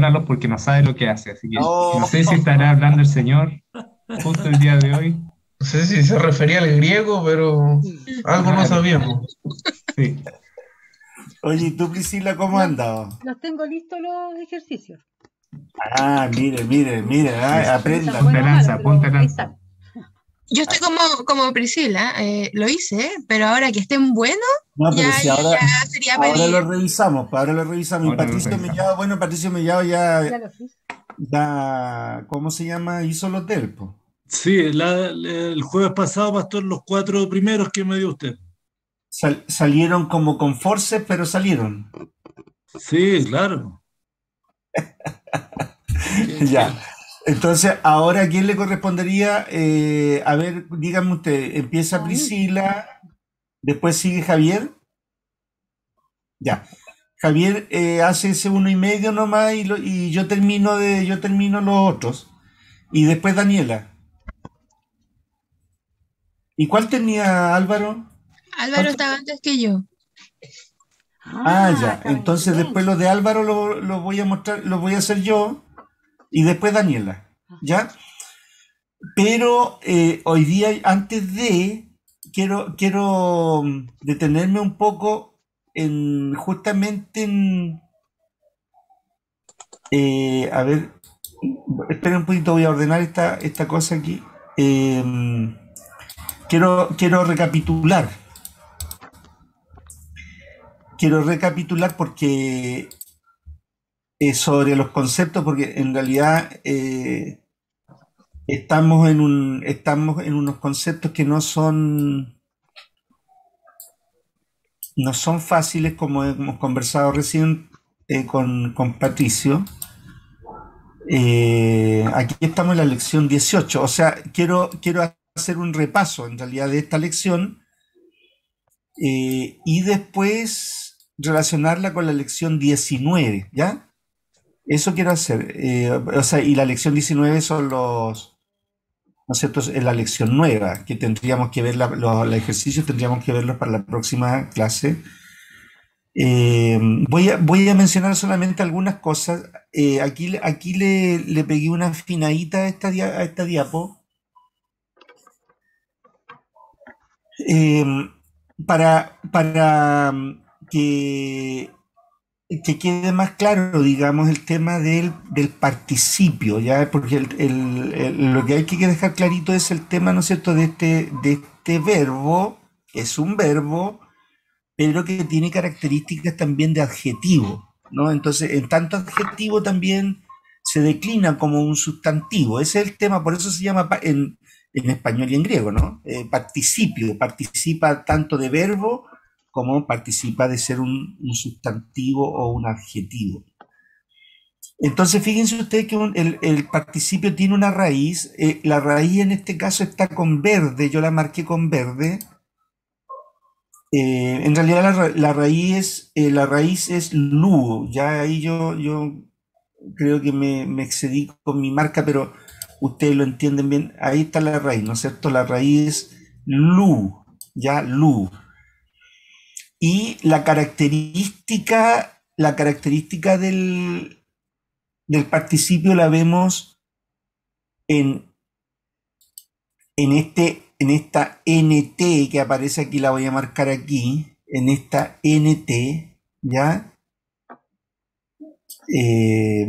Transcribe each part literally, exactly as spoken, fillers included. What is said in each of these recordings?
perdónalo porque no sabe lo que hace. Así que no No, sé si estará hablando el Señor justo el día de hoy. no sé si se refería al griego, pero algo no Claro, sabíamos. sí. Oye, ¿y tú, Priscila, cómo has Los, andado? los tengo listos los ejercicios. Ah, mire, mire, mire, ah, Eso. No sé si son aprendan. Ponte buenos o malos, lanza, ponte pero ahí lanza. están. Yo estoy como, como Priscila, eh, lo hice, pero ahora que estén buenos, No, ya, pero si ahora, ya sería ahora pedir. lo revisamos, pues ahora lo revisamos. Y Ahora lo Patricio revisamos. Mellado, bueno, Patricio Mellado ya, Ya los hice. ya, ¿cómo se llama? Hizo los del, pues. Sí, la- el jueves pasado, Pastor, los cuatro primeros que me dio usted. Sal- salieron como con force, pero salieron. Sí, claro. ¿Qué- Ya. qué? Entonces, ahora, ¿a quién le correspondería? Eh, a ver, dígame usted, empieza A mí. Priscila, después sigue Javier. Ya. Javier eh, hace ese uno y medio nomás y, lo- y yo termino de, yo termino los otros. Y después Daniela. ¿Y cuál tenía Álvaro? Álvaro ¿Cuál estaba tenía? antes que yo. Ah, Ah, ya. estaba en Entonces después silencio. los de Álvaro los lo voy a mostrar, los voy a hacer yo y después Daniela. ¿Ya? Pero eh, hoy día, antes de, quiero, quiero mm, detenerme un poco en justamente en, eh, a ver, espera un poquito, voy a ordenar esta, esta cosa aquí. Eh, quiero, quiero recapitular, quiero recapitular porque eh, sobre los conceptos, porque en realidad eh, estamos en un, estamos en unos conceptos que no son no son fáciles, como hemos conversado recién eh, con, con Patricio. Eh, aquí estamos en la lección dieciocho, o sea, quiero, quiero hacer un repaso en realidad de esta lección eh, y después relacionarla con la lección diecinueve, ¿ya? Eso quiero hacer. Eh, o sea, y la lección diecinueve son los, ¿no es cierto? Es la lección nueva, que tendríamos que ver, la- los, los ejercicios tendríamos que verlos para la próxima clase. Eh, voy a, voy a mencionar solamente algunas cosas. Eh, aquí aquí le, le pegué una finadita a esta, dia- a esta diapo eh, para, para mm, que, que quede más claro, digamos, el tema del, del participio, ¿ya? Porque el- el- el- lo que hay que dejar clarito es el tema, ¿no es cierto?, de este, de este verbo, que es un verbo pero que tiene características también de adjetivo, ¿no? Entonces, en tanto adjetivo también se declina como un sustantivo. Ese es el tema, por eso se llama pa- en, en español y en griego, ¿no? Eh, participio, participa tanto de verbo como participa de ser un, un sustantivo o un adjetivo. Entonces, fíjense ustedes que un- el, el participio tiene una raíz, eh, la raíz en este caso está con verde, yo la marqué con verde. Eh, en realidad la, ra- la raíz es, eh, la raíz es luo, ya ahí yo, yo creo que me, me excedí con mi marca, pero ustedes lo entienden bien, ahí está la raíz, ¿no es cierto? La raíz es lu, ya lu. Y la característica, la característica del, del participio la vemos en, en, este, en esta N T que aparece aquí, la voy a marcar aquí, en esta N T, ¿ya? Eh,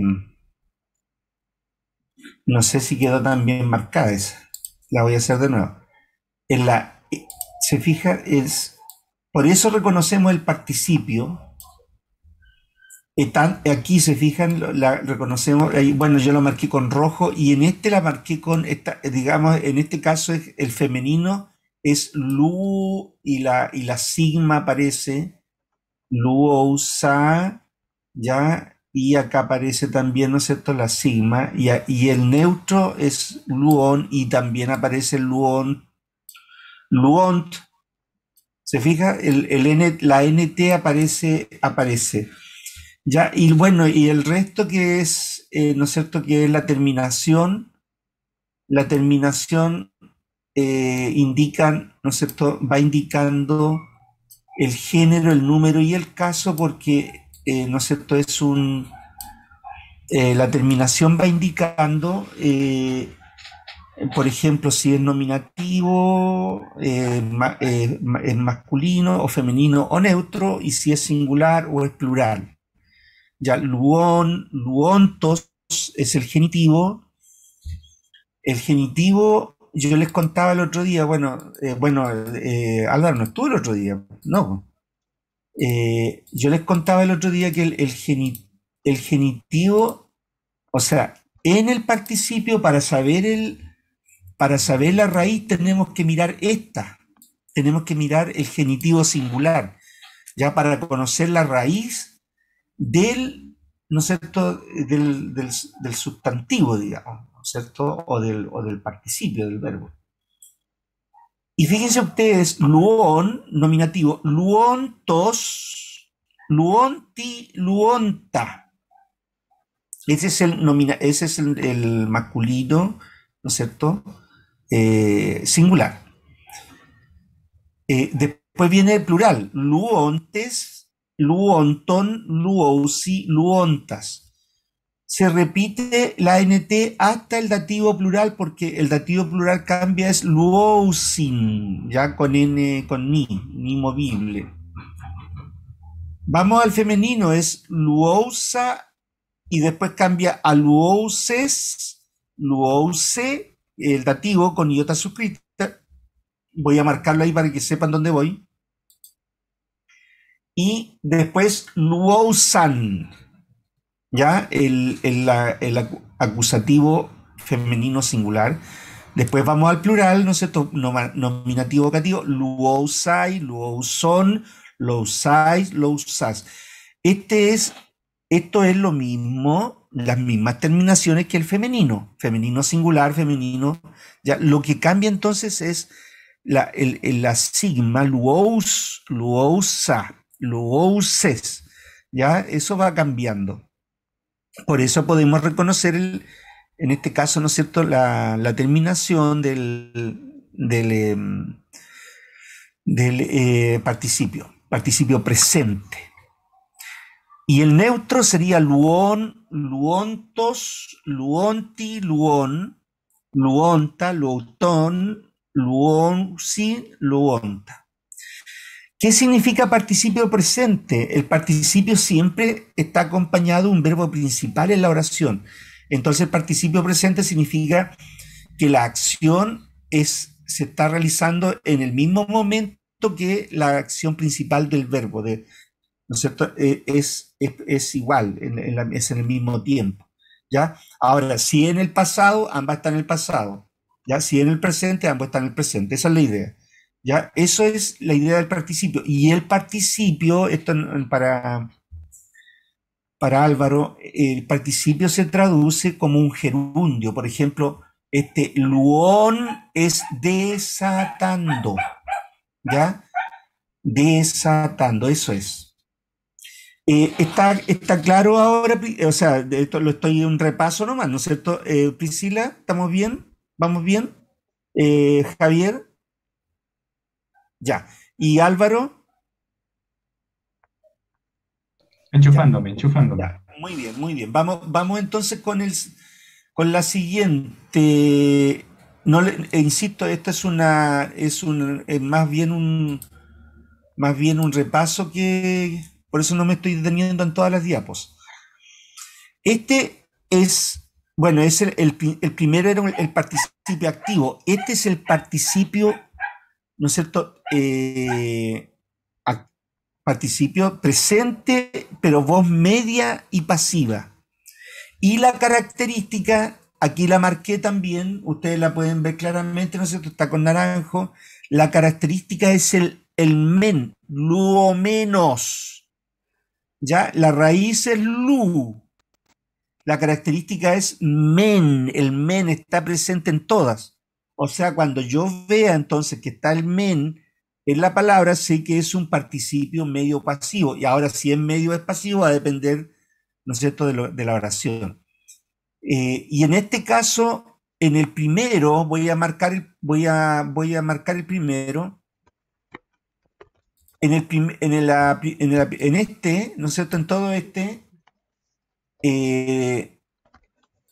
no sé si quedó tan bien marcada esa. La voy a hacer de nuevo. En la, eh, se fija, es, por eso reconocemos el participio. Están, aquí se fijan, lo- la reconocemos, ahí, bueno, yo lo marqué con rojo y en este la marqué con, esta, digamos, en este caso es el femenino es lu y la, y la sigma aparece, luousa, ya, y acá aparece también, ¿no es cierto?, la sigma, y, a- y el neutro es luon y también aparece el luon, luont, se fija, el, el N, la N T aparece, aparece. Ya, y bueno, y el resto que es, eh, ¿no es cierto?, que es la terminación, la terminación eh, indican, ¿no es cierto?, va indicando el género, el número y el caso porque, eh, ¿no es cierto?, es un, eh, la terminación va indicando, eh, por ejemplo, si es nominativo, eh, ma- eh, ma- es masculino o femenino o neutro, y si es singular o es plural. Ya, luon, luontos es el genitivo. El genitivo, yo les contaba el otro día, bueno, eh, bueno, eh, Álvaro no estuvo el otro día, no. Eh, yo les contaba el otro día que el, el, geni- el genitivo, o sea, en el participio, para saber el, para saber la raíz, tenemos que mirar esta, tenemos que mirar el genitivo singular, ya para conocer la raíz del, ¿no es cierto?, del, del, del sustantivo, digamos, ¿no es cierto?, o del, o del participio del verbo. Y fíjense ustedes, luón, nominativo, luontos, luonti, luonta. Ese es el, nomina, ese es el, el masculino, ¿no es cierto?, eh, singular. Eh, después viene el plural, luontes, luonton, luousi, luontas. Se repite la N T hasta el dativo plural, porque el dativo plural cambia, es luousin, ya con N, con ni, ni movible. Vamos al femenino, es luousa, y después cambia a luouses, luouse, el dativo con iota suscrita. Voy a marcarlo ahí para que sepan dónde voy. Y después luousan, ya el, el, la- el acu- acusativo femenino singular. Después vamos al plural, ¿no es cierto? Noma- Nominativo vocativo, luousai, luouson, lousais, lousas. Este es, esto es lo mismo, las mismas terminaciones que el femenino, femenino singular, femenino. Ya, lo que cambia entonces es la, el, el- la sigma, luous, luousa, luouses. Ya, eso va cambiando. Por eso podemos reconocer, el, en este caso, ¿no es cierto?, la, la terminación del, del, em, del eh, participio, participio presente. Y el neutro sería luón, luontos, luonti, luón, luonta, luontón, luonsi, luonta. ¿Qué significa participio presente? El participio siempre está acompañado de un verbo principal en la oración. Entonces, el participio presente significa que la acción es, se está realizando en el mismo momento que la acción principal del verbo, de, ¿no es cierto? Eh, es, es, es igual, en, en la, es en el mismo tiempo. ¿Ya? Ahora, si en el pasado, ambas están en el pasado. ¿Ya? Si en el presente, ambos están en el presente. Esa es la idea. ¿Ya? Eso es la idea del participio. Y el participio, esto para, para Álvaro, el participio se traduce como un gerundio. Por ejemplo, este luón es desatando. ¿Ya? Desatando, eso es. Eh, está, está claro ahora, o sea, de esto lo estoy en un repaso nomás, ¿no es cierto? Eh, Priscila, ¿estamos bien? ¿Vamos bien? Eh, Javier, ya. ¿Y Álvaro? Enchufándome, enchufándome. Ya, muy bien, muy bien. Vamos, vamos entonces con el, con la siguiente. No le, eh, insisto, esta es una, es un, es más bien un, más bien un repaso que, por eso no me estoy deteniendo en todas las diapos. Este es, bueno, es el, el, el primero era el participio activo. Este es el participio, ¿no es cierto? Eh, ac- participio presente, pero voz media y pasiva. Y la característica, aquí la marqué también, ustedes la pueden ver claramente, ¿no es cierto? Está con naranjo. La característica es el, el men, lu menos. ¿Ya? La raíz es lu. La característica es men, el men está presente en todas. O sea, cuando yo vea entonces que está el men en la palabra, sé que es un participio medio pasivo. Y ahora, si es medio es pasivo, va a depender, ¿no es cierto?, de, lo, de la oración. Eh, y en este caso, en el primero, voy a marcar el, voy a, voy a marcar el primero. En, el prim, en, el, en, el, en este, ¿no es cierto?, en todo este, eh,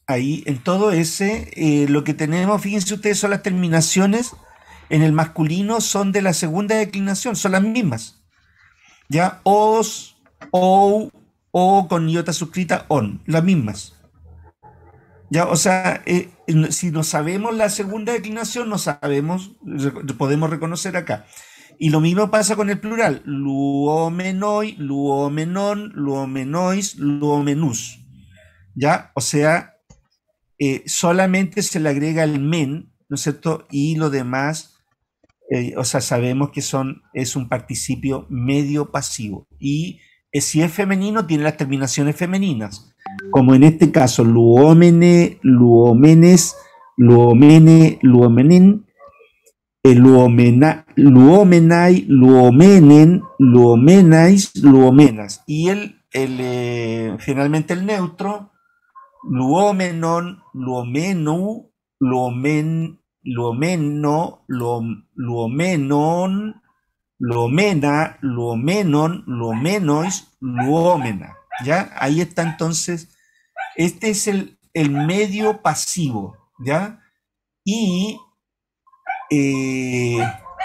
ahí, en todo ese, eh, lo que tenemos, fíjense ustedes, son las terminaciones en el masculino, son de la segunda declinación, son las mismas. Ya, os, ou, o con iota suscrita, on, las mismas. Ya, o sea, eh, si no sabemos la segunda declinación, no sabemos, podemos reconocer acá. Y lo mismo pasa con el plural, luomenoi, luomenon, luomenois, luomenus. ¿Ya? O sea, eh, solamente se le agrega el men, ¿no es cierto? Y lo demás, eh, o sea, sabemos que son, es un participio medio pasivo. Y eh, si es femenino, tiene las terminaciones femeninas. Como en este caso, luomene, luomenes, luomene, luomenen, eh, luomena, luomenai, luomenen, luomenais, luomenas. Y el, el eh, finalmente el neutro, luomenon, luomenu, luomen, luomeno, luom, luomenon, luomena, luomenon, luomenois, luomena. ¿Ya? Ahí está entonces, este es el, el medio pasivo, ¿ya? Y eh,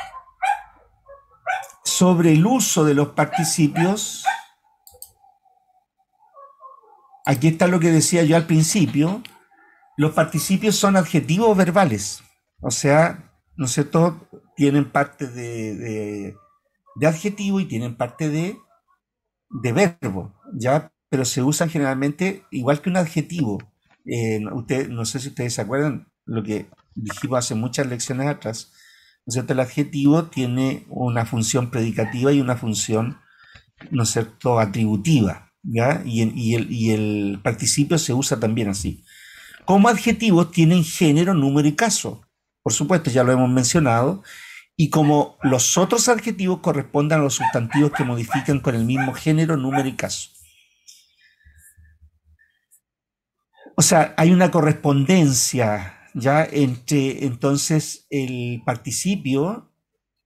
sobre el uso de los participios, aquí está lo que decía yo al principio, los participios son adjetivos verbales, o sea, ¿no es cierto? Tienen parte de, de, de adjetivo y tienen parte de, de verbo, ¿ya? Pero se usan generalmente igual que un adjetivo. Eh, usted, no sé si ustedes se acuerdan lo que dijimos hace muchas lecciones atrás, ¿no es cierto? El adjetivo tiene una función predicativa y una función, ¿no es cierto?, atributiva, ¿ya? Y el, y, el, y el participio se usa también así. Como adjetivos tienen género, número y caso. Por supuesto, ya lo hemos mencionado. Y como los otros adjetivos corresponden a los sustantivos que modifican con el mismo género, número y caso. O sea, hay una correspondencia ya entre entonces el participio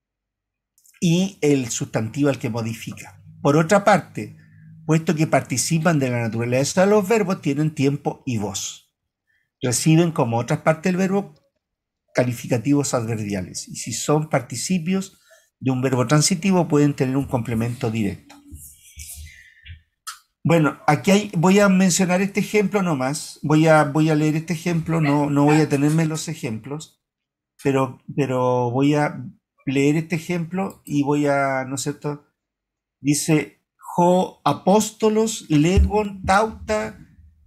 y el sustantivo al que modifica. Por otra parte, puesto que participan de la naturaleza de los verbos, tienen tiempo y voz. Reciben, como otras partes del verbo, calificativos adverbiales. Y si son participios de un verbo transitivo, pueden tener un complemento directo. Bueno, aquí hay, voy a mencionar este ejemplo nomás. Voy a, voy a leer este ejemplo, no, no voy a tenerme los ejemplos, pero, pero voy a leer este ejemplo y voy a, ¿no es cierto? Dice, ho apóstolos legon tauta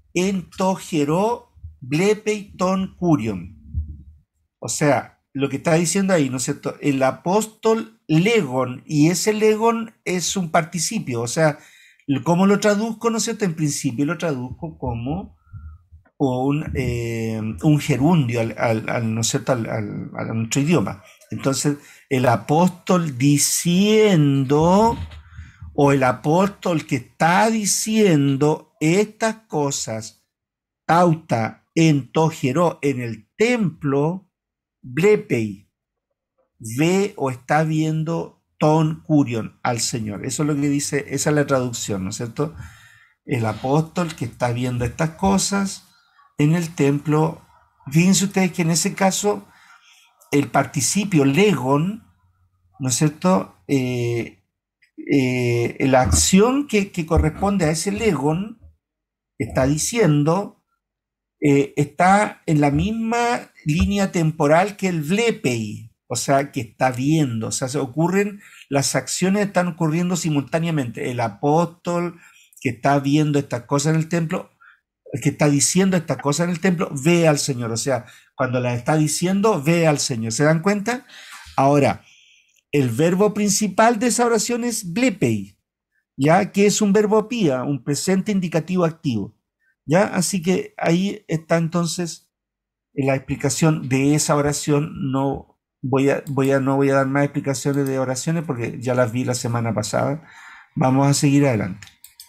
entogero blepei ton curion. O sea, lo que está diciendo ahí, ¿no es cierto? El apóstol legon, y ese legon es un participio, o sea, ¿cómo lo traduzco? ¿No es cierto? En principio lo traduzco como un, eh, un gerundio al, al, al, ¿no es cierto?, al, al, a nuestro idioma. Entonces, el apóstol diciendo, o el apóstol que está diciendo estas cosas, tauta entogero en el templo, blepei, ve o está viendo ton curion al Señor. Eso es lo que dice, esa es la traducción, ¿no es cierto? El apóstol que está viendo estas cosas en el templo. Fíjense ustedes que en ese caso el participio legon, ¿no es cierto? Eh, eh, la acción que, que corresponde a ese legon que está diciendo eh, está en la misma línea temporal que el blepei. O sea, que está viendo, o sea, se ocurren, las acciones están ocurriendo simultáneamente. El apóstol que está viendo estas cosas en el templo, el que está diciendo estas cosas en el templo, ve al Señor. O sea, cuando las está diciendo, ve al Señor. ¿Se dan cuenta? Ahora, el verbo principal de esa oración es blepei, ¿ya? Que es un verbo pía, un presente indicativo activo, ¿ya? Así que ahí está entonces la explicación de esa oración. No Voy a, voy a, no voy a dar más explicaciones de oraciones porque ya las vi la semana pasada. Vamos a seguir adelante.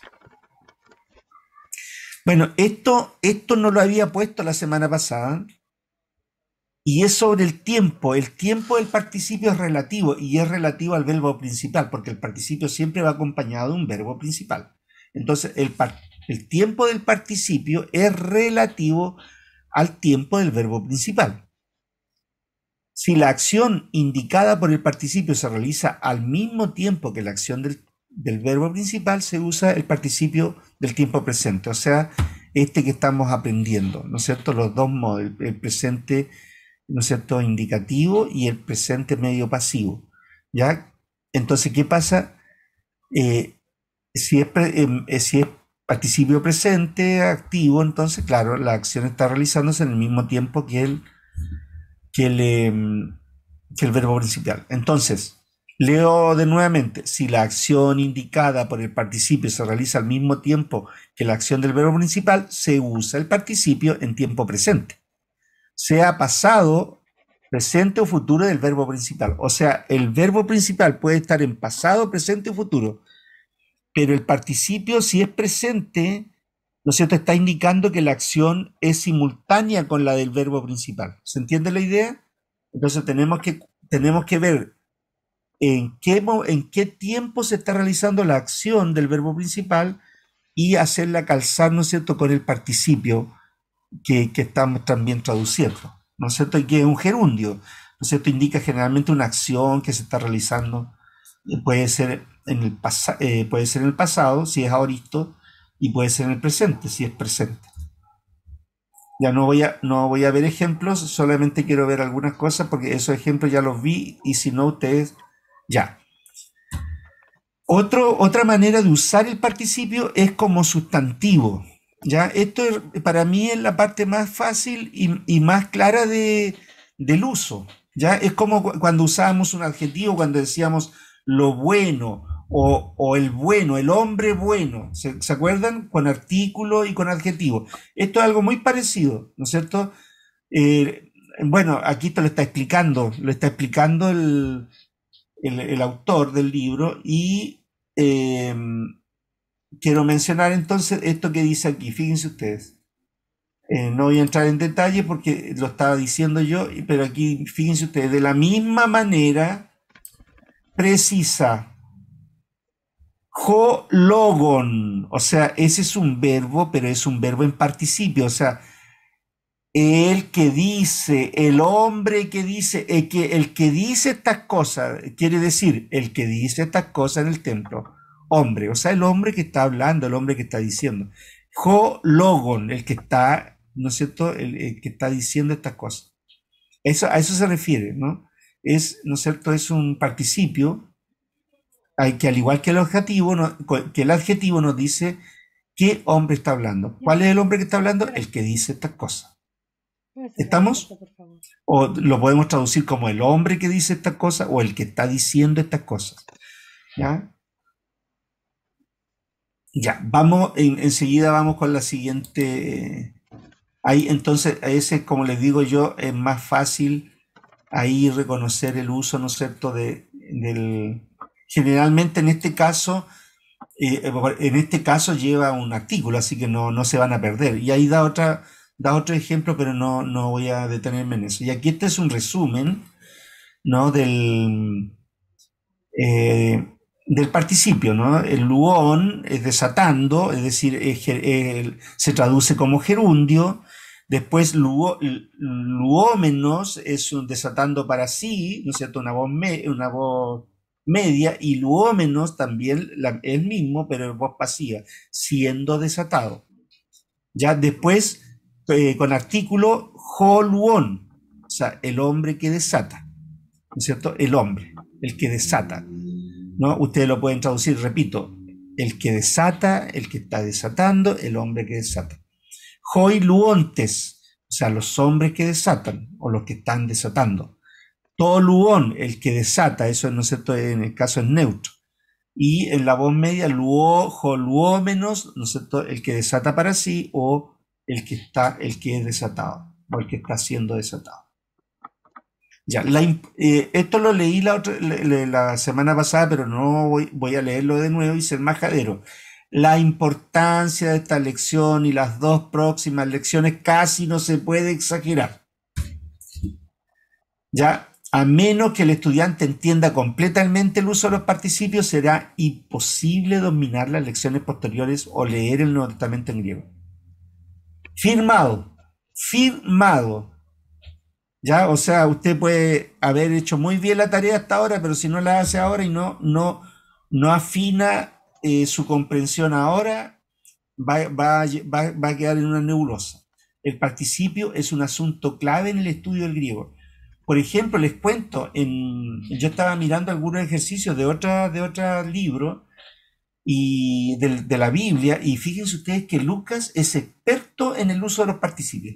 Bueno, esto, esto no lo había puesto la semana pasada y es sobre el tiempo. El tiempo del participio es relativo y es relativo al verbo principal porque el participio siempre va acompañado de un verbo principal. Entonces, el, El tiempo del participio es relativo al tiempo del verbo principal. Si la acción indicada por el participio se realiza al mismo tiempo que la acción del, del verbo principal, se usa el participio del tiempo presente, o sea, este que estamos aprendiendo, ¿no es cierto? Los dos modos, el, el presente, ¿no es cierto?, indicativo y el presente medio pasivo, ¿ya? Entonces, ¿qué pasa? Eh, si, es pre, eh, si es participio presente activo, entonces, claro, la acción está realizándose en el mismo tiempo que el, que el, eh, que el verbo principal. Entonces, leo de nuevamente, si la acción indicada por el participio se realiza al mismo tiempo que la acción del verbo principal, se usa el participio en tiempo presente, sea pasado, presente o futuro del verbo principal. O sea, el verbo principal puede estar en pasado, presente o futuro, pero el participio, si es presente, ¿no es cierto?, está indicando que la acción es simultánea con la del verbo principal. ¿Se entiende la idea? Entonces tenemos que, tenemos que ver en qué, en qué tiempo se está realizando la acción del verbo principal y hacerla calzar, ¿no es cierto?, con el participio que, que estamos también traduciendo, ¿no es cierto?, y que es un gerundio, ¿no es cierto?, indica generalmente una acción que se está realizando, puede ser en el, pas eh, puede ser en el pasado, si es aoristo, y puede ser en el presente, si es presente. Ya no voy a, no voy a ver ejemplos, solamente quiero ver algunas cosas, porque esos ejemplos ya los vi, y si no, ustedes ya. Otro, otra manera de usar el participio es como sustantivo. ¿Ya? Esto es, para mí es la parte más fácil y, y más clara de, del uso. ¿Ya? Es como cuando usábamos un adjetivo, cuando decíamos lo bueno o, o el bueno, el hombre bueno. ¿Se, ¿Se acuerdan? Con artículo y con adjetivo. Esto es algo muy parecido, ¿no es cierto? Eh, bueno, aquí te lo está explicando, lo está explicando el, el, el autor del libro y eh, quiero mencionar entonces esto que dice aquí. Fíjense ustedes. Eh, no voy a entrar en detalle porque lo estaba diciendo yo, pero aquí fíjense ustedes, de la misma manera precisa ho logon, o sea, ese es un verbo, pero es un verbo en participio, o sea, el que dice, el hombre que dice, el que, el que dice estas cosas, quiere decir, el que dice estas cosas en el templo, hombre, o sea, el hombre que está hablando, el hombre que está diciendo. Ho logon, el que está, ¿no es cierto?, el, el que está diciendo estas cosas. Eso, a eso se refiere, ¿no? Es, ¿no es cierto?, es un participio hay que, al igual que el adjetivo, no, que el adjetivo nos dice qué hombre está hablando. ¿Cuál es el hombre que está hablando? El que dice estas cosas. ¿Estamos? O lo podemos traducir como el hombre que dice estas cosas o el que está diciendo estas cosas. ¿Ya? Ya, vamos, en, enseguida vamos con la siguiente. Ahí, entonces, ese, como les digo yo, es más fácil ahí reconocer el uso, ¿no es cierto?, de, del... Generalmente en este caso, eh, en este caso lleva un artículo, así que no, no se van a perder. Y ahí da, otra, da otro ejemplo, pero no, no voy a detenerme en eso. Y aquí este es un resumen, ¿no?, del, eh, del participio, ¿no? El luón es desatando, es decir, es, es, se traduce como gerundio. Después luó, luómenos es un desatando para sí, ¿no es cierto?, una voz, me, una voz media, y luómenos también la, el mismo, pero en voz pasiva, siendo desatado. Ya después, eh, con artículo, joluón, o sea, el hombre que desata, ¿no es cierto?, el hombre, el que desata, ¿no? Ustedes lo pueden traducir, repito, el que desata, el que está desatando, el hombre que desata. Joiluontes, o sea, los hombres que desatan, o los que están desatando. Toluón, el que desata, eso, ¿no es cierto?, en el caso es neutro. Y en la voz media, luó, joluómenos, ¿no es cierto?, el que desata para sí, o el que está, el que es desatado, o el que está siendo desatado. Ya, la, eh, esto lo leí la, otra, la, la semana pasada, pero no voy, voy a leerlo de nuevo y ser majadero. La importancia de esta lección y las dos próximas lecciones casi no se puede exagerar. Ya, A menos que el estudiante entienda completamente el uso de los participios, será imposible dominar las lecciones posteriores o leer el Nuevo Testamento en griego. Firmado, firmado. Ya, o sea, usted puede haber hecho muy bien la tarea hasta ahora, pero si no la hace ahora y no, no, no afina eh, su comprensión ahora, va, va, va, va a quedar en una nebulosa. El participio es un asunto clave en el estudio del griego. Por ejemplo, les cuento, en, yo estaba mirando algunos ejercicios de otra, de otro libro y de, de la Biblia, y fíjense ustedes que Lucas es experto en el uso de los participios.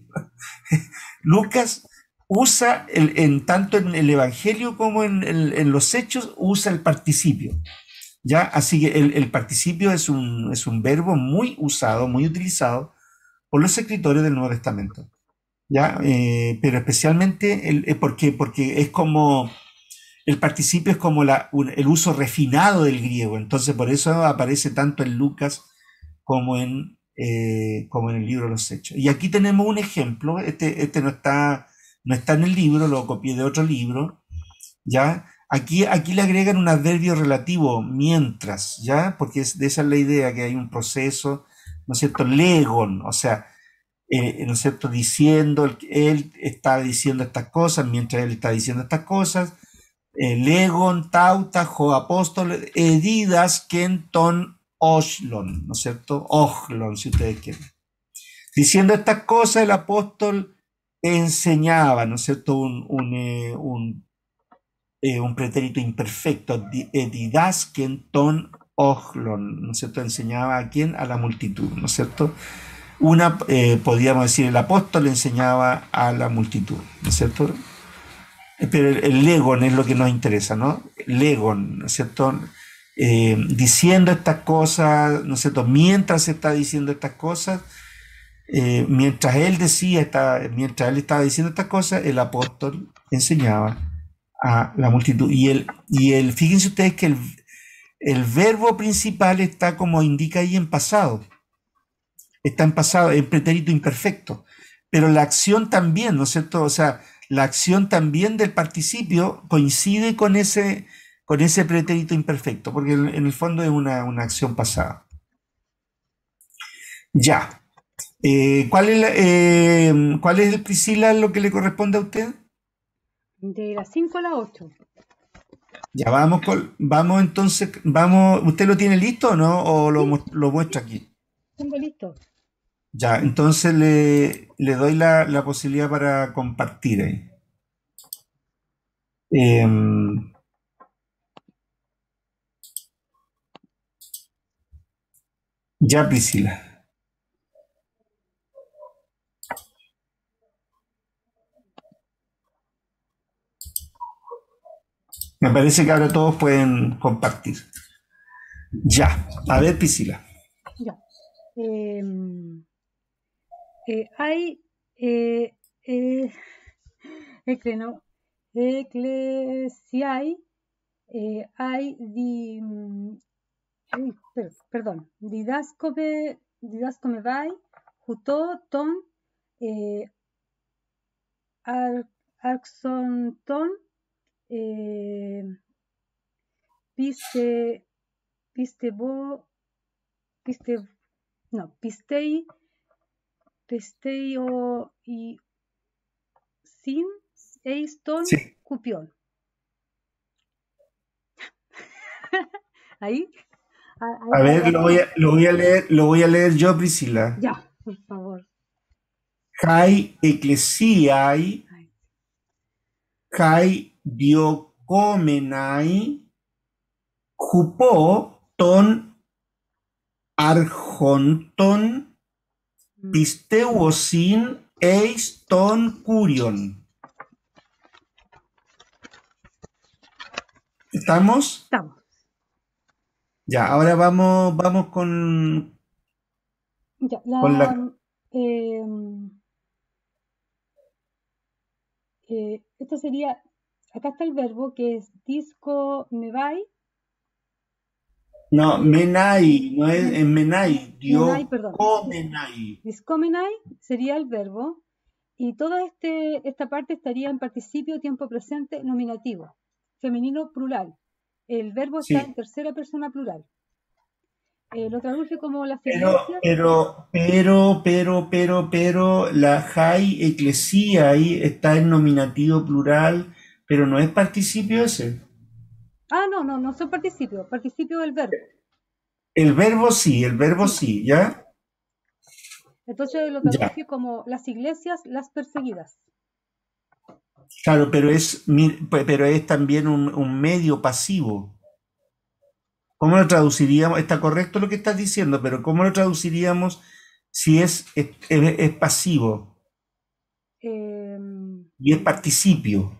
Lucas usa, el, en, tanto en el Evangelio como en, en, en los Hechos, usa el participio. ¿Ya? Así que el, el participio es un, es un verbo muy usado, muy utilizado por los escritores del Nuevo Testamento. ¿Ya? Eh, pero especialmente el, eh, porque, porque es como el participio es como la, un, el uso refinado del griego, entonces por eso aparece tanto en Lucas como en, eh, como en el libro de los Hechos. Y aquí tenemos un ejemplo, este, este no está, no está en el libro, lo copié de otro libro, ¿ya? Aquí, aquí le agregan un adverbio relativo, mientras, ¿ya? Porque es, de esa es la idea, que hay un proceso, ¿no es cierto? Legon, o sea, Eh, ¿no es cierto? Diciendo, él está diciendo estas cosas, mientras él está diciendo estas cosas, eh, Legon, Tauta, Jo Apóstol, Edidas, Kenton, Oshlon, ¿no es cierto? Ohlon, si ustedes quieren. Diciendo estas cosas, el apóstol enseñaba, ¿no es cierto? Un, un, eh, un, eh, un pretérito imperfecto, Edidas, Kenton, Ohlon, ¿no es cierto? Enseñaba a quién? A la multitud, ¿no es cierto? Una, eh, podríamos decir, el apóstol le enseñaba a la multitud, ¿no es cierto? Pero el, el legon es lo que nos interesa, ¿no? Legon, ¿no es cierto? Eh, diciendo estas cosas, ¿no es cierto? Mientras está diciendo estas cosas, eh, mientras él decía, esta, mientras él estaba diciendo estas cosas, el apóstol enseñaba a la multitud. Y el, y el fíjense ustedes que el, el verbo principal está como indica ahí en pasado. Está en pasado, en pretérito imperfecto, pero la acción también, ¿no es cierto? O sea, la acción también del participio coincide con ese, con ese pretérito imperfecto, porque en, en el fondo es una, una acción pasada. Ya. Eh, ¿cuál es, la, eh, ¿Cuál es el, Priscila, lo que le corresponde a usted? De las cinco a las ocho. Ya, vamos, con, vamos entonces, vamos, ¿usted lo tiene listo o no? ¿O lo, Sí. lo muestra aquí? Tengo listo. Ya, entonces le, le doy la, la posibilidad para compartir ahí. Eh, ya, Priscila. Me parece que ahora todos pueden compartir. Ya, a ver, Priscila. Ya. Eh, eh, hay eh, eh, ecleno- eclesiai, eh, hay di, mm, uy, per- perdón, didascome, didascomevai, juto, ton, eh, ar- arxonton, eh, piste, pistebo, piste, no, pistei, pisteo y sin, eiston, Sí. cupión. Ahí, a- A ahí, ver, ahí, lo voy a, lo voy a leer, lo voy a leer yo, Priscila. ya, por favor. Kai ecclesiai, Ay, kai diocomenai, hupo ton archonton, mm, pisteuosin eis ton curion. ¿Estamos? Estamos. Ya, ahora vamos, vamos con, Ya, con la, la... eh, eh, esto sería, acá está el verbo que es disco me vai, No, menai, no es men- en menai, menai, perdón, diocomenai. discomenai sería el verbo Y toda este, esta parte estaría en participio, tiempo presente, nominativo, femenino plural. El verbo está Sí. en tercera persona plural. Eh, lo traduce como las Pero, iglesias. pero, pero, pero, pero, pero, la Jai Eclesia ahí está en nominativo plural, pero no es participio ese. Ah, no, no, no son participios, participio del verbo. El verbo sí, el verbo Sí. sí, ¿ya? Entonces lo Ya. traduce como las iglesias, las perseguidas. Claro, pero es, mi- pe- pero es también un, un medio pasivo. ¿Cómo lo traduciríamos? Está correcto lo que estás diciendo, pero ¿cómo lo traduciríamos si es, es, es- es pasivo Eh, y es participio?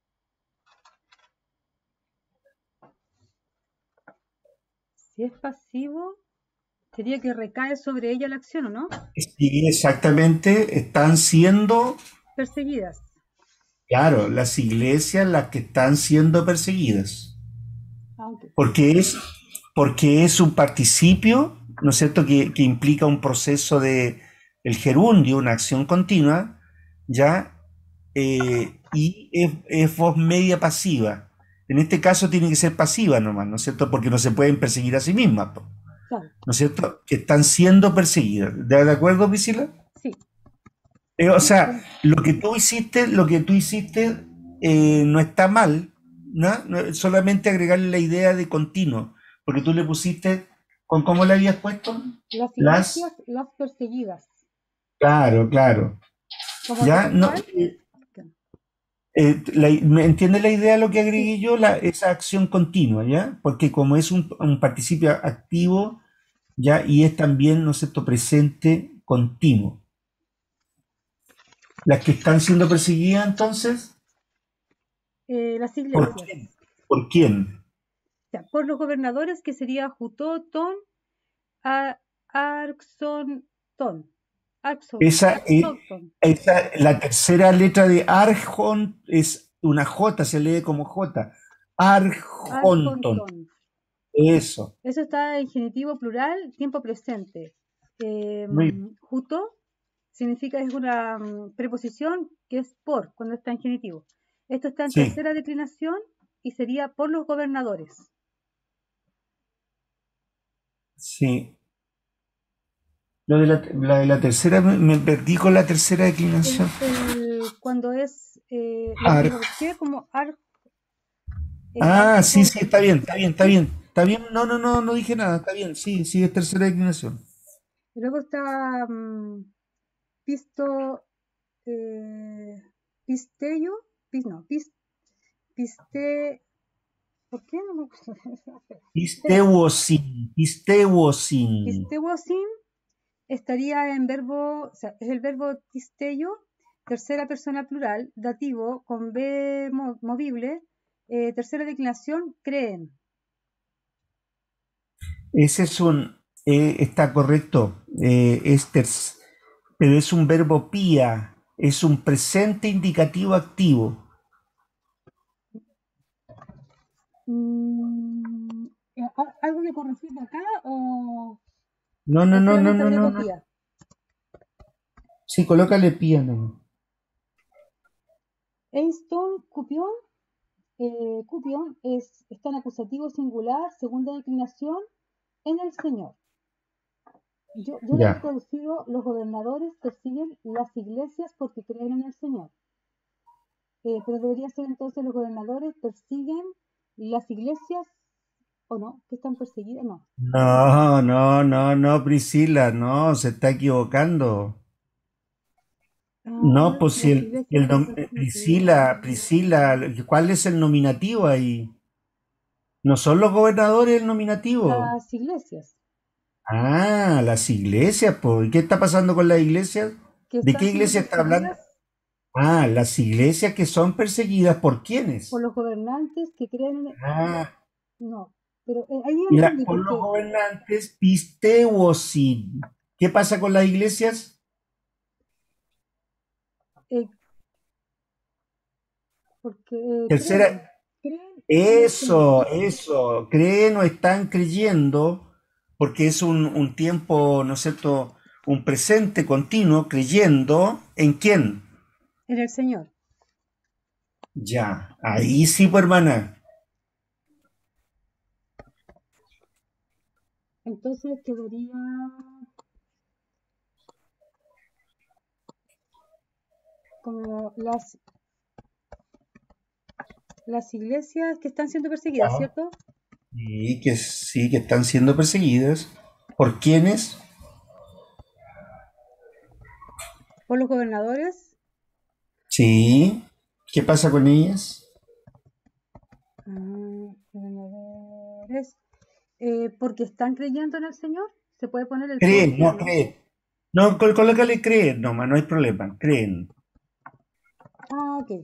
si es pasivo, sería que recae sobre ella la acción, ¿o no? Sí, exactamente, están siendo, Perseguidas. claro, las iglesias las que están siendo perseguidas, Aunque. porque es, porque es un participio, ¿no es cierto?, que, que implica un proceso de el gerundio, una acción continua, ¿ya? Eh, y es, es voz media pasiva. En este caso tiene que ser pasiva nomás, ¿no es cierto?, porque no se pueden perseguir a sí mismas, po, Claro, ¿no es cierto?, que están siendo perseguidas. ¿De de acuerdo, Priscila? sí. Eh, o Sí, sea, lo que tú hiciste, lo que tú hiciste eh, no está mal, ¿no? No, solamente agregarle la idea de continuo, porque tú le pusiste, ¿con cómo le habías puesto? las Las, iglesias, las perseguidas. claro, claro. Como Ya, no, textual, eh, eh, la- ¿me entiende la idea de lo que agregué yo? La, esa acción continua, ¿ya? Porque como es un, un participio activo, ¿ya? Y es también, ¿no es cierto?, presente continuo. Las que están siendo perseguidas, entonces, eh, las ¿por iglesias. quién? ¿Por quién? O sea, por los gobernadores, que sería Jutoton, a Arxonton. Arxon, Esa, eh, Arxonton. esa, la tercera letra de Arjon es una J, se lee como J. Arjonton, Arconton. eso. Eso está en genitivo plural, tiempo presente. Eh, Muy bien. Juto significa, es una mm, preposición que es por, cuando está en genitivo. Esto está en Sí, tercera declinación y sería por los gobernadores. sí. Lo de la, la de la tercera, me, me perdí con la tercera El, declinación. el- cuando es, eh, lo, Ar- lo busqué como ar, eh, ah, sí, sí, Arconton. está bien, está bien, está ¿Sí? bien. Está bien, no, no, no, no dije nada, está bien, sí, sí, es tercera declinación. Y luego está mm, pisto, eh, pistello, pis, no, pis, piste, ¿por qué no me gusta? Pisteuosin, pisteuosin. Pisteuosin estaría en verbo, o sea, es el verbo tistello, tercera persona plural, dativo, con B mo- movible, eh, tercera declinación, creen. Ese es un, eh, está correcto, eh, es ter- pero es un verbo pía, es un presente indicativo activo. Mm, ¿a- ¿algo que corregir de acá o, No, o no, no, no, solamente no, no, agrego no. pía? Sí, colócale pía, no. Einstein, cupión, eh, cupión es, está en acusativo singular, segunda declinación, en el Señor. Yo, yo lo he Ya. traducido, los gobernadores persiguen las iglesias porque creen en el Señor. Eh, pero debería ser entonces los gobernadores persiguen las iglesias, ¿o no? ¿Que están perseguidas? No. No, no, no, no, Priscila, no, se está equivocando. No, Ah, pues si las el, iglesias el están nom- eh, Priscila, perseguidas. Priscila, ¿cuál es el nominativo ahí? No son los gobernadores el nominativo. Las iglesias Ah, las iglesias, pues. ¿Y qué está pasando con las iglesias? que ¿De están qué siendo iglesia está hablando? perseguidas Ah, las iglesias que son perseguidas, ¿por quiénes? por los gobernantes que creen en... Ah, No, pero eh, ahí no la- entendí por los porque gobernantes pisteuosin. ¿Qué pasa con las iglesias? eh, porque eh, creen, Tercera, creen en el Señor. eso, eso, creen o están creyendo, porque es un, un tiempo, ¿no es cierto?, un presente continuo, creyendo, ¿en quién? en el Señor. Ya, ahí sí, pues hermana. Entonces quedaría como las, las iglesias que están siendo perseguidas, Ya. ¿cierto? Sí, que sí, que están siendo perseguidas. ¿Por quiénes? Por los gobernadores. Sí. ¿Qué pasa con ellas? Ah, gobernadores. Eh, porque están creyendo en el Señor. Se puede poner el Creen, porque, no ¿no? creen. No, col- colócale creen nomás, no hay problema. Creen. Ah, ok.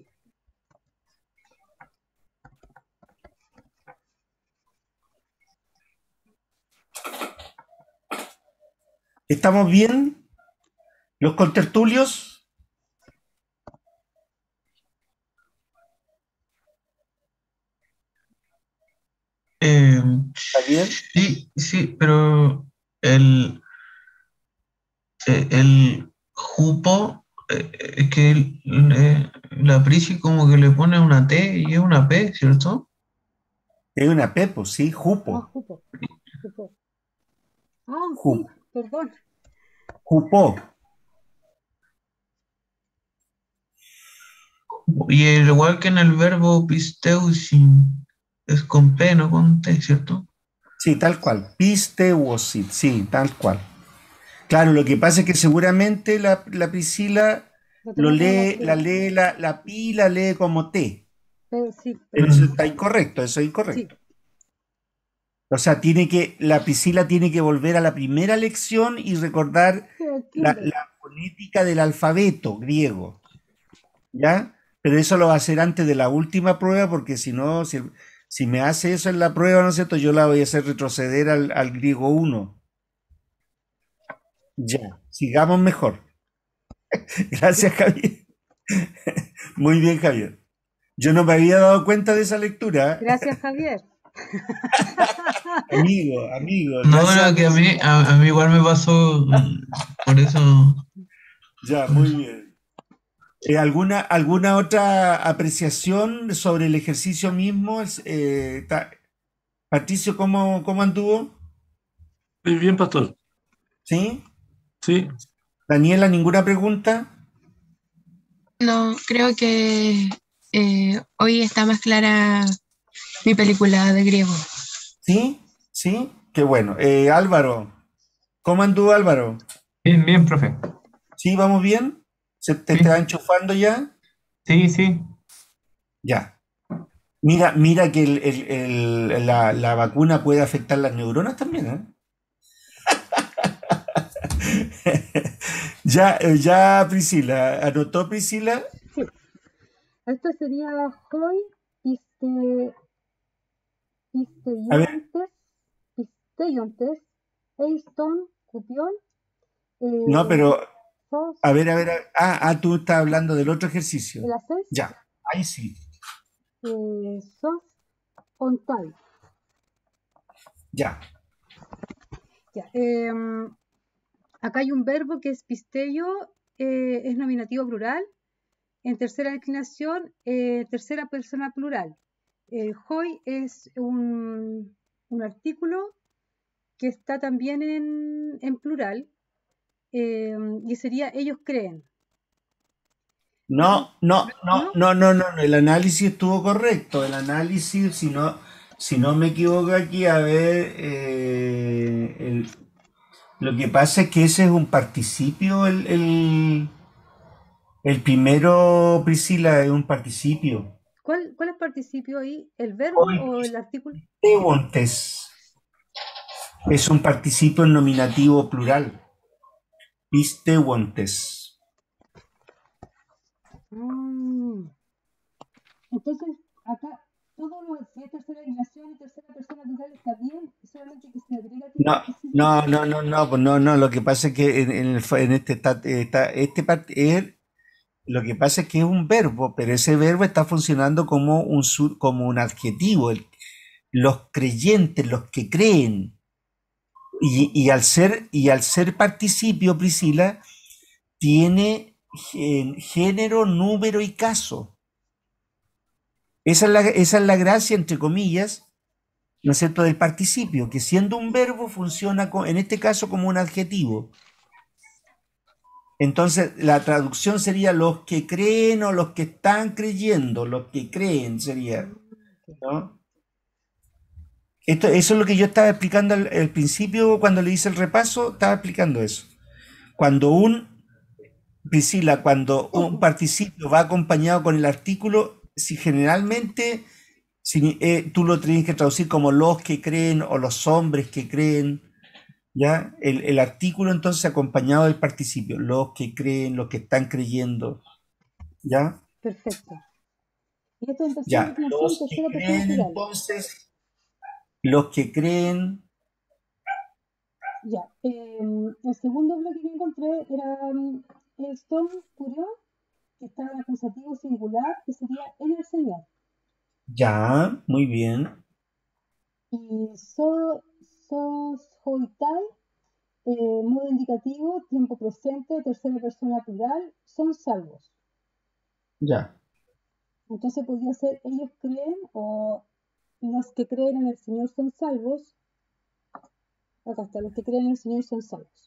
¿Estamos bien? ¿Los contertulios? Eh, ¿Javier? sí, sí, pero el, eh, el jupo, eh, es que el- eh, la Prisi como que le pone una T y es una P, ¿cierto? Es una Pepo, sí, Ah, Jupo. jupo. Jupo. Ah, sí, Jupo. perdón. Jupó. Y el- igual que en el verbo pisteusin, es con P, no con T, ¿cierto? Sí, tal cual. Pisteuosit, sí, tal cual. Claro, lo que pasa es que seguramente la, la Priscila Lo lo tomé como la lee, la T. lee, la, la pi la lee como T. Pero sí, Pero perdón. eso está incorrecto, eso es Sí, incorrecto. O sea, tiene que, la Priscila tiene que volver a la primera lección y recordar sí, el la, kinder. la fonética del alfabeto griego, ¿ya? Pero eso lo va a hacer antes de la última prueba, porque si no, si, si me hace eso en la prueba, ¿no es cierto? Yo la voy a hacer retroceder al, al griego uno. Ya, sigamos mejor. Gracias, Javier. Muy bien, Javier. Yo no me había dado cuenta de esa lectura. Gracias, Javier. Amigo, amigo. No, Gracias. no, que a mí, a, a mí igual me pasó, mm, por eso. Ya, por muy eso. bien. Eh, ¿alguna, alguna otra apreciación sobre el ejercicio mismo? Es, eh, ta- Patricio, ¿cómo, cómo anduvo? Muy bien, pastor. ¿Sí? Sí. Daniela, ¿ninguna pregunta? No, creo que eh, hoy está más clara mi película de griego. ¿Sí? ¿Sí? Qué bueno. Eh, Álvaro, ¿cómo anduvo Álvaro? Bien, bien, profe. ¿Sí, vamos bien? ¿Se te Sí, está enchufando ya? sí, sí. Ya. Mira, mira que el- el- el- la, la vacuna puede afectar las neuronas también, ¿eh? Ya, eh, ya, Priscila. ¿Anotó Priscila? Sí. Esto sería Joy, piste, A ver, Pisteiontes, Pisteiontes, Eiston, Cupión, no, eh, pero, Sos, a ver, a ver. a- Ah, ah, tú estás hablando del otro ejercicio. el Aces, Ya, ahí sí. eh, Sos, Ontai. Ya. Ya. em, acá hay un verbo que es pisteio, eh, es nominativo plural. En tercera declinación, eh, tercera persona plural. El hoy es un, un artículo que está también en, en plural, eh, y sería ellos creen. No, no, no, ¿No? no, no, no, no, el análisis estuvo correcto. El análisis, si no, si no me equivoco aquí, a ver, eh, el- lo que pasa es que ese es un participio, el, el, el primero, Priscila, es un participio. ¿Cuál, cuál es participio ahí? ¿El verbo o el artículo? Pisteuontes es un participio nominativo plural. Pisteuontes. Mm. Entonces, acá todo lo de tercera declinación y tercera persona plural está bien, solamente que se agrega aquí No, participio. no, no, no, no, pues no, no, lo que pasa es que en, en el fa- en este, está, está- este part- es- lo que pasa es que es un verbo, pero ese verbo está funcionando como un, sur- como un adjetivo. El- los creyentes, los que creen. Y, y al ser, y al ser participio, Priscila, tiene gen- género, número y caso. Esa es la, esa es la gracia, entre comillas, ¿no es cierto?, del participio, que siendo un verbo funciona, co- en este caso, como un adjetivo. Entonces, la traducción sería los que creen o los que están creyendo, los que creen sería, Ok. ¿no? Esto, eso es lo que yo estaba explicando al, al principio, cuando le hice el repaso, estaba explicando eso. Cuando un, Priscila, cuando un participio va acompañado con el artículo, si generalmente si, eh, tú lo tienes que traducir como los que creen o los hombres que creen, ¿ya? El, el artículo entonces acompañado del participio, los que creen, los que están creyendo, ¿ya? Perfecto. Y esto en tercera Ya, declinación, los que tercera persona creen plural. entonces, los que creen, Ya. Eh, el segundo bloque que encontré era mm, el son curio, que está en acusativo singular, que sería en el Señor. ya, muy bien, Y so, sos hoitai, eh, modo indicativo, tiempo presente, tercera persona plural, son salvos. ya. Entonces podría ser ellos creen o los que creen en el Señor son salvos. Acá está, los que creen en el Señor son salvos.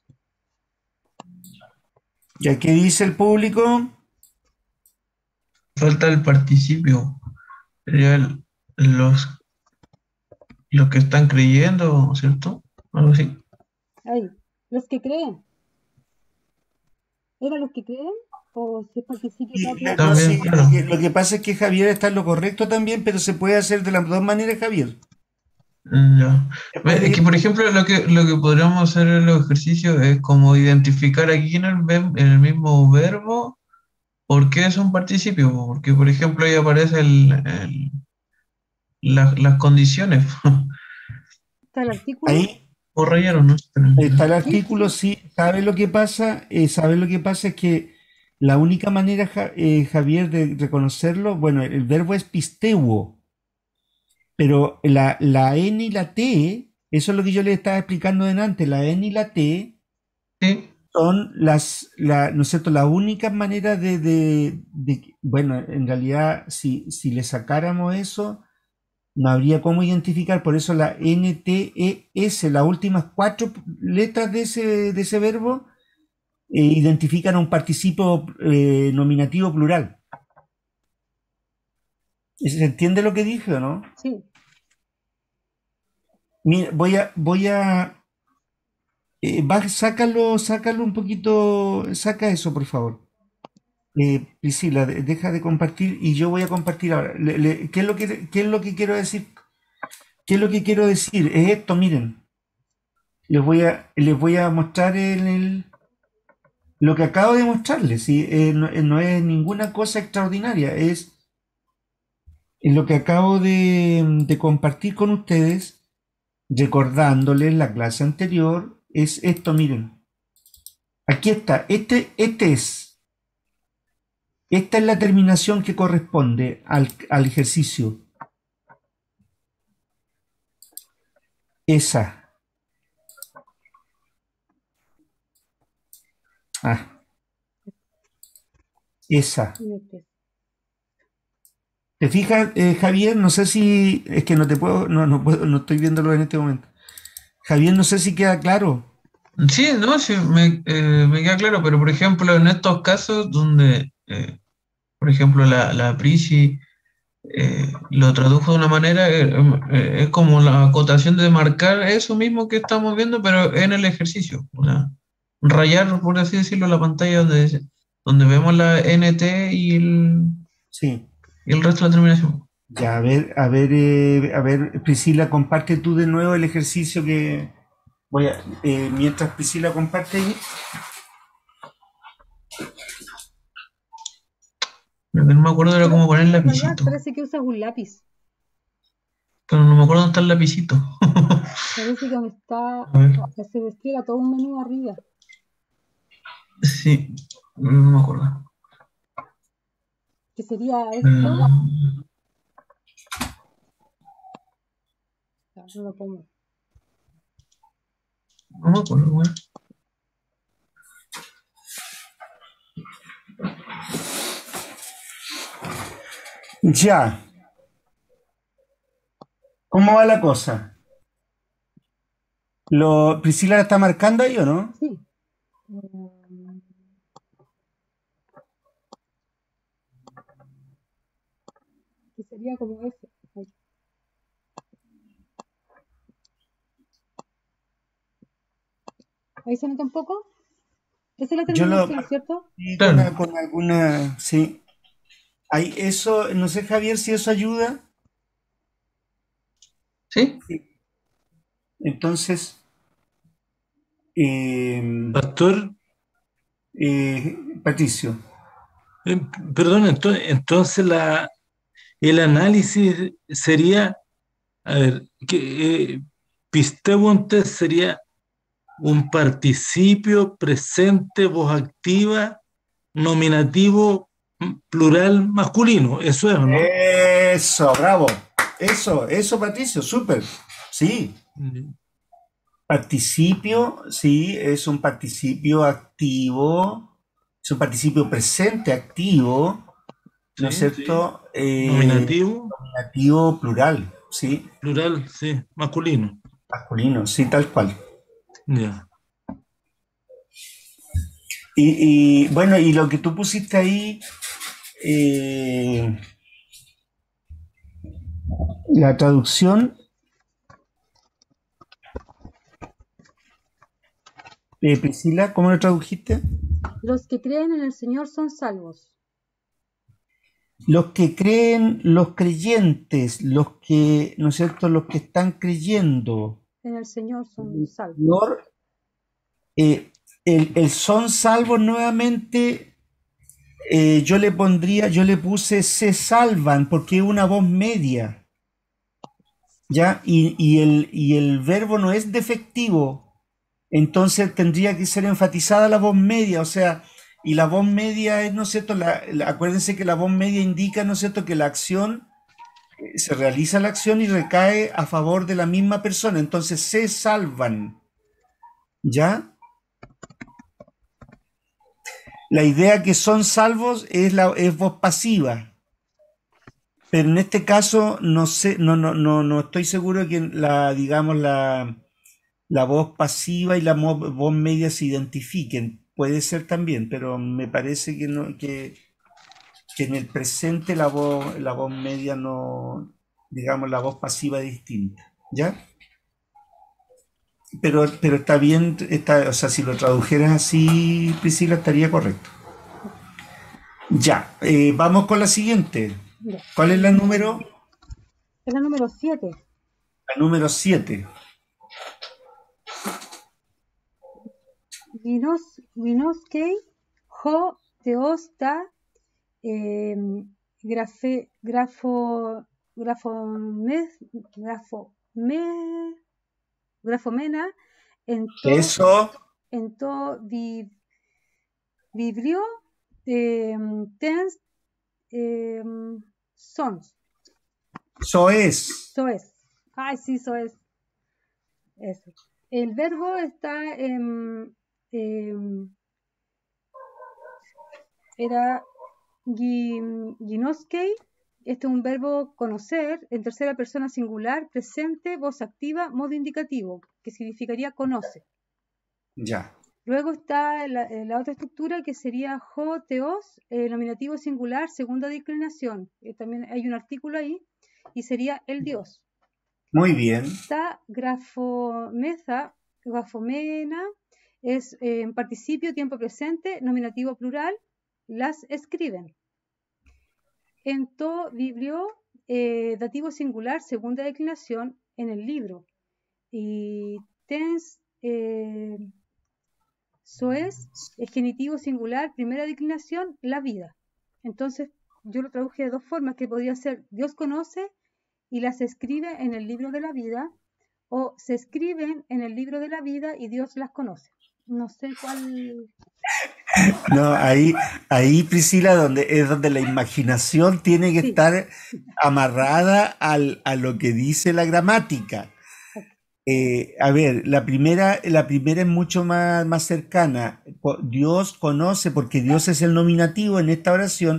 ¿Ya qué dice el público? Falta el participio. Sería el- los, los que están creyendo, ¿cierto? Algo así. Ahí, los que creen. ¿Eran los que creen? ¿O si es participio Y, propio? no, También, sí, claro. lo que, lo que pasa es que Javier está en lo correcto también, pero se puede hacer de las dos maneras, Javier. Mm, ya. Se Ve, puede Es que, ir- por ejemplo, lo que, lo que podríamos hacer en los ejercicios es como identificar aquí en el, ve- en el mismo verbo por qué es un participio. Porque, por ejemplo, ahí aparece el, el- la- las condiciones. Está el artículo. Ahí O rayaron, ¿no? Pero está el ya. Sí, sí, artículo, sí. sí. ¿Sabe lo que pasa? Eh, ¿sabe lo que pasa? Es que la única manera, Ja- eh, Javier, de reconocerlo, bueno, el verbo es pisteuo, pero la, la N y la T, eso es lo que yo le estaba explicando delante, la N y la T Sí, son las, la, ¿no es cierto?, la única manera de, de- de- bueno, en realidad, si, si le sacáramos eso, no habría cómo identificar, por eso la N, T, E, S, las últimas cuatro letras de ese, de ese verbo, eh, identifican a un participio eh, nominativo plural. ¿Se entiende lo que dije o no? Sí. Mira, voy a, voy a, eh, va- sácalo, sácalo un poquito, saca eso, por favor. Eh, Priscila, de- deja de compartir y yo voy a compartir ahora. Le- le- ¿qué es lo que, qué es lo que quiero decir? ¿Qué es lo que quiero decir? Es esto, miren. Les voy a, les voy a mostrar en el, lo que acabo de mostrarles. ¿Sí? Eh, no, eh, no es ninguna cosa extraordinaria, es en lo que acabo de, de compartir con ustedes, recordándoles la clase anterior, es esto, miren. Aquí está, este, este es, esta es la terminación que corresponde al, al ejercicio. Esa. Ah, esa. En este. ¿Te fijas, eh, Javier? No sé si, es que no te puedo, no, no puedo, no estoy viéndolo en este momento. Javier, no sé si queda claro. sí, no, sí, me, eh, me queda claro, pero por ejemplo, en estos casos donde, eh, por ejemplo, la, la Prisi eh, lo tradujo de una manera, eh, eh, es como la acotación de marcar eso mismo que estamos viendo, pero en el ejercicio. O sea, rayar, por así decirlo, la pantalla donde, donde vemos la N T y el, Sí. y el resto de la terminación. Ya, a ver, a ver, eh, a ver, Priscila, comparte tú de nuevo el ejercicio que voy a, eh, mientras Priscila comparte ahí. Lo que no me acuerdo era cómo poner el Rayar, lapicito, parece que usas un lápiz. pero no me acuerdo dónde está el lapicito. Parece que donde está, A ver, que se despliega todo un menú arriba. sí, no me acuerdo. Que sería esto. Mm, Ya, no lo pongo. no me acuerdo, bueno. Ya. ¿Cómo va la cosa? Lo, ¿Priscila la está marcando ahí o no? Sí. Mm, que sería como ese. Ahí. ¿Ahí se nota un poco? Esa es la Yo lo terminación, ¿cierto? sí, con, Claro, con alguna, sí. Hay eso, no sé, Javier, si eso ayuda. ¿sí? Sí. Entonces, eh, Pastor, eh, Patricio, eh, perdón, entonces, entonces la, el análisis sería, a ver, que eh, Pistebontes sería un participio presente, voz activa, nominativo mm, plural masculino. Eso es, ¿o no? eso, bravo. Eso, eso, Patricio, súper. Sí. Mm, Participio, sí, es un participio activo, es un participio presente activo, ¿no es sí, cierto? Eh, nominativo, nominativo plural, sí, plural, sí, masculino. masculino, sí, tal cual. Ya. Y, y, bueno, y lo que tú pusiste ahí, eh, la traducción, eh, Priscila, ¿cómo lo tradujiste? Los que creen en el Señor son salvos. Los que creen, los creyentes, los que, ¿no es cierto?, los que están creyendo. En el Señor son El salvos. Señor, eh, el, el son salvos nuevamente, eh, yo le pondría, yo le puse se salvan porque es una voz media, ¿ya? Y, y el, y el verbo no es defectivo, entonces tendría que ser enfatizada la voz media, o sea, y la voz media es, ¿no es cierto? La, la- acuérdense que la voz media indica, ¿no es cierto?, que la acción, eh, se realiza la acción y recae a favor de la misma persona, entonces se salvan, ¿ya? La idea que son salvos es la es voz pasiva, pero en este caso no sé, no, no, no, no estoy seguro que la, digamos, la, la voz pasiva y la mo- voz media se identifiquen. Puede ser también, pero me parece que no, que, que en el presente la voz, la voz media no, digamos, la voz pasiva es distinta. ¿Ya? Pero, pero está bien, está, o sea, si lo tradujeras así, Priscila, estaría correcto. Ya, eh, vamos con la siguiente. Ya. ¿Cuál es la número? Es la número siete. La número siete. Vinos, Vinoskei, Ho, Teosta, eh, grafe, grafo, grafome, grafome, grafomena, en to, Eso, en to vi, viblio, eh, tens, eh, sons. eso es. So es. Ay, sí, so es. Eso. El verbo está en. em, era gi- ginoskei. Este es un verbo conocer en tercera persona singular, presente, voz activa, modo indicativo, que significaría conoce. Ya. Luego está la, eh, la otra estructura que sería ho teos, eh, nominativo singular, segunda declinación. Eh, también hay un artículo ahí y sería el Dios. Muy bien. Está grafomeza, grafomena, es eh, en participio, tiempo presente, nominativo plural, las escriben. En to biblio, eh, dativo singular, segunda declinación, en el libro. Y tens, eh, soes, es genitivo singular, primera declinación, la vida. Entonces, yo lo traduje de dos formas, que podría ser Dios conoce y las escribe en el libro de la vida, o se escriben en el libro de la vida y Dios las conoce. No sé cuál. No, ahí, ahí, Priscila, donde es donde la imaginación tiene que Sí. estar amarrada al, a lo que dice la gramática. Eh, a ver, la primera, la primera es mucho más, más cercana. Co- Dios conoce, porque Dios es el nominativo en esta oración,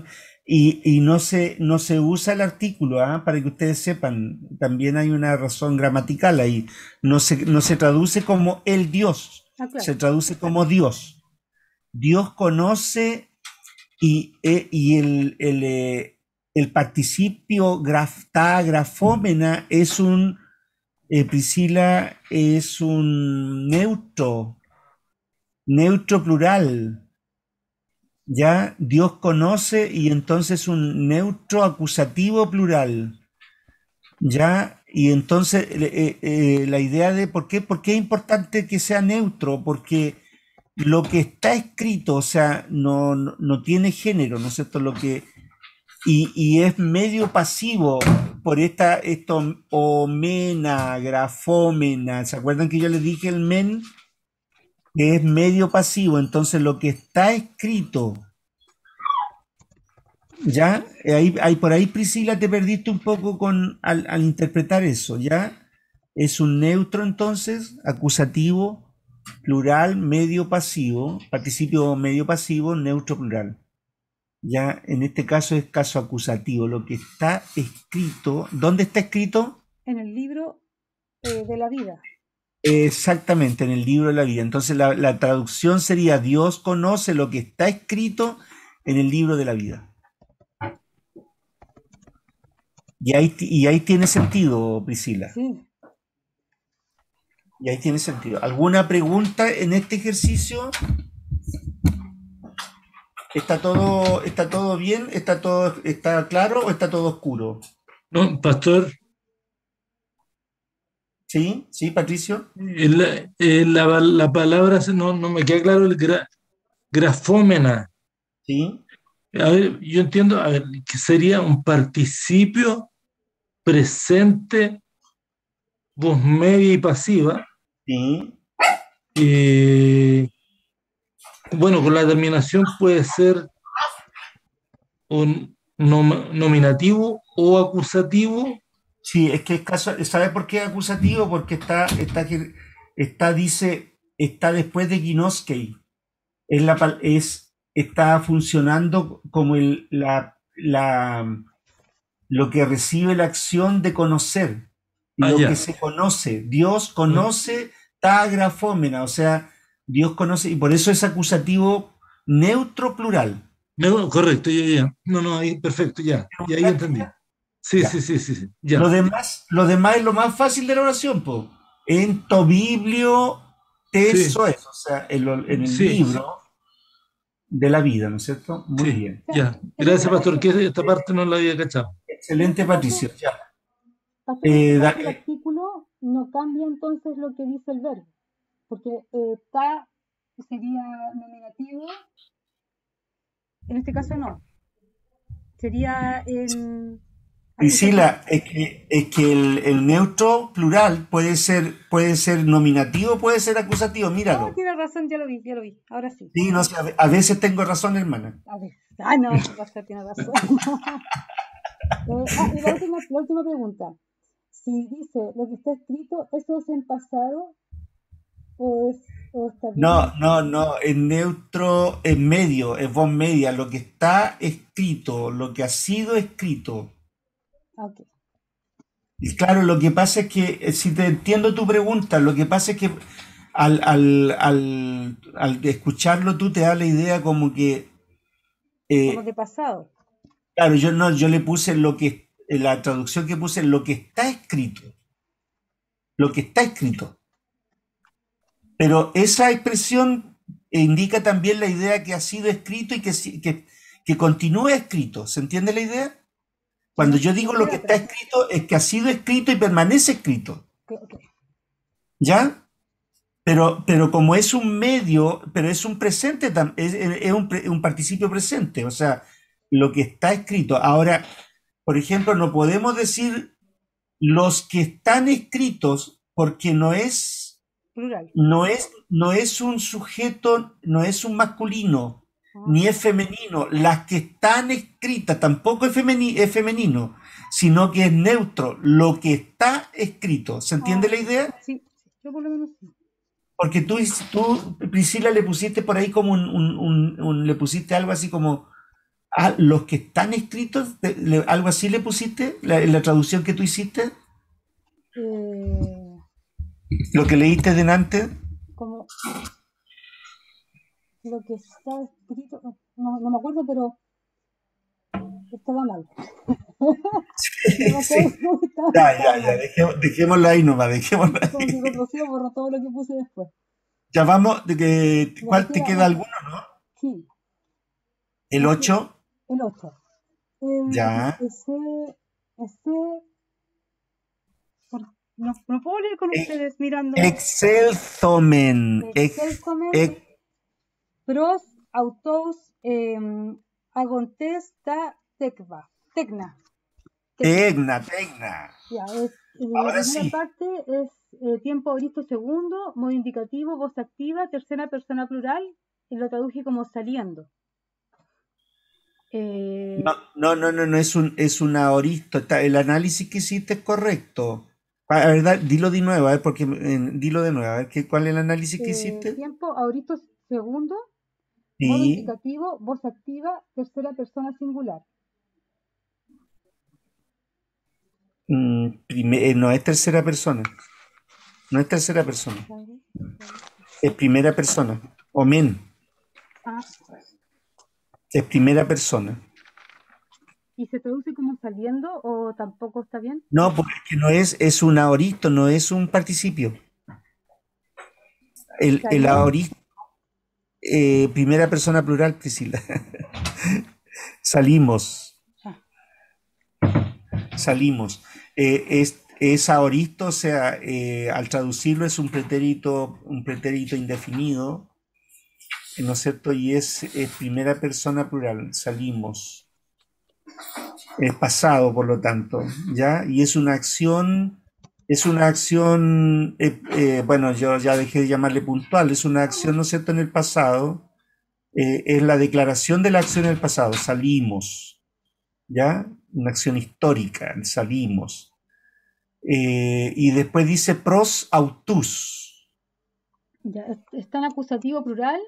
Y, y no se, no se usa el artículo, ¿ah? Para que ustedes sepan, también hay una razón gramatical ahí. No se, no se traduce como el Dios, Ah, claro. se traduce como Dios. Dios conoce y, eh, y el, el, eh, el participio grafta, grafómena es un, eh, Priscila, es un neutro, neutro plural. Ya, Dios conoce y entonces un neutro acusativo plural. Ya, y entonces eh, eh, la idea de por qué, por qué es importante que sea neutro, porque lo que está escrito, o sea, no, no, no tiene género, ¿no es cierto? Lo que, y, y es medio pasivo por esta, esto, omena, grafómena. ¿Se acuerdan que yo les dije el men? Que es medio pasivo, entonces lo que está escrito. Ya, Eh, ahí, ahí por ahí Priscila te perdiste un poco con al, al interpretar eso, ¿ya? Es un neutro entonces, acusativo, plural, medio pasivo, participio medio pasivo, neutro plural. Ya, en este caso es caso acusativo, lo que está escrito, ¿dónde está escrito? En el libro eh, de la vida. Exactamente, en el libro de la vida. Entonces la, la traducción sería Dios conoce lo que está escrito en el libro de la vida. Y ahí, y ahí tiene sentido, Priscila. Sí. Y ahí tiene sentido. ¿Alguna pregunta en este ejercicio? ¿Está todo, está todo bien? ¿Está todo, está claro o está todo oscuro? No, pastor, ¿Sí? ¿Sí, Patricio? eh, la, eh, la, la palabra se- no, no me queda claro el gra- grafómena. ¿Sí? A ver, yo entiendo, a ver, que sería un participio presente, voz media y pasiva. ¿Sí? Eh, bueno, con la terminación puede ser un nom- nominativo o acusativo. Sí, es que es caso, ¿sabe por qué es acusativo? Porque está, está, está, dice, está después de ginoskei. Es la, pal- es, está funcionando como el, la, la, lo que recibe la acción de conocer, Ah, lo ya. que se conoce. Dios conoce ta grafómena, o sea, Dios conoce, y por eso es acusativo neutro plural. No, correcto, ya, ya. No, no, ahí, perfecto, ya. Y ahí entendí. Sí, Ya. sí, sí, sí, sí, Lo ya. demás, lo demás es lo más fácil de la oración, po. En to biblio teso Sí, es, o sea, en, lo- en el sí, libro de la vida, ¿no es cierto? Muy sí, bien. ya. En Gracias, este pastor, caso, que esta parte no la había cachado. Excelente, en este Patricio. caso, Ya. pastor, en Eh, este da- caso el artículo no cambia entonces lo que dice el verbo, porque eh, está sería nominativo, en este caso no, sería en Priscila, es que, es que el, el neutro plural puede ser, puede ser nominativo, puede ser acusativo, Oh, míralo. tiene razón, ya lo vi, ya lo vi, ahora sí. Sí, no sé, a ve- a veces tengo razón, hermana. A ver, ah, no, pastor, tiene razón. Eh, ah, y la última, la última pregunta. Si dice lo que está escrito, ¿eso es en pasado o, es, o está bien? No, no, no, es neutro, es medio, es voz media, lo que está escrito, lo que ha sido escrito. Ok. Y claro, lo que pasa es que, eh, si te entiendo tu pregunta, lo que pasa es que al, al, al, al escucharlo tú te da la idea como que, eh, Como de pasado. claro, yo no, yo le puse lo que, en la traducción que puse, lo que está escrito, lo que está escrito. Pero esa expresión indica también la idea que ha sido escrito y que, si- que, que continúa escrito. ¿Se entiende la idea? Cuando yo digo lo que está escrito, es que ha sido escrito y permanece escrito. Ok, ok. ¿Ya? Pero, pero como es un medio, pero es un presente, tam- es, es un, pre- un participio presente, o sea, lo que está escrito. Ahora, por ejemplo, no podemos decir los que están escritos porque no es, Plural. no es, no es un sujeto, no es un masculino, Ah, ni es femenino. Las que están escritas tampoco es, femeni- es femenino, sino que es neutro, lo que está escrito. ¿Se entiende ah, la idea? sí, sí, yo por lo menos sí. Porque tú, tú, Priscila, le pusiste por ahí como un, un- un- un- le pusiste algo así como Ah, los que están escritos, de- le- algo así le pusiste, la, en la traducción que tú hiciste, Eh, lo que leíste delante. como lo que está escrito, no, no me acuerdo, pero estaba mal. No me acuerdo Sí. cómo estaba, Ya, estaba ya, ya, mal. dejemos- dejémoslo ahí nomás, dejémoslo Como que ahí. con Rocío borró todo lo que puse después. Ya vamos, de que, Ya, ¿cuál me te queda queda uno. alguno, no? Sí, El me queda ocho, el ocho. Eh, ya. ese, ese, por- no, no puedo leer con E- ustedes mirando. Excelzomen, ex, Excelcomen, ex- pros, autos, eh, agontes, ta, tecva, tecna. Tecna. Tecna, Tecna. Ya, es, eh, la Ahora primera sí. parte es eh, tiempo auristo segundo, modo indicativo, voz activa, tercera persona plural, y lo traduje como saliendo. Eh, No, no, no, no, no es un, es un aoristo. Está- el análisis que hiciste es correcto. A a ver, da- dilo de nuevo, a ver, porque eh, dilo de nuevo, a ver, ¿qué, ¿cuál es el análisis que eh, hiciste? tiempo auristo segundo, modo Sí. indicativo, voz activa, tercera persona singular. Mm, prime- eh, no es tercera persona. No es tercera persona. Es primera persona. Omen. Ah, Es primera persona. ¿y se traduce como saliendo o tampoco está bien? No, porque no es, es un aoristo, no es un participio. El, el ¿Salir? aoristo, eh, primera persona plural, Priscila. Salimos, Ah, salimos. Eh, es, es aoristo, o sea, eh, al traducirlo es un pretérito, un pretérito indefinido, ¿no es cierto? Y es, es primera persona plural, salimos. Es pasado, por lo tanto, ¿ya? Y es una acción, es una acción, eh, eh, bueno, yo ya dejé de llamarle puntual, es una acción, ¿no es cierto?, en el pasado, eh, es la declaración de la acción en el pasado, salimos, ¿ya? Una acción histórica, salimos. Eh, y después dice pros autus, ya, es- está en acusativo plural,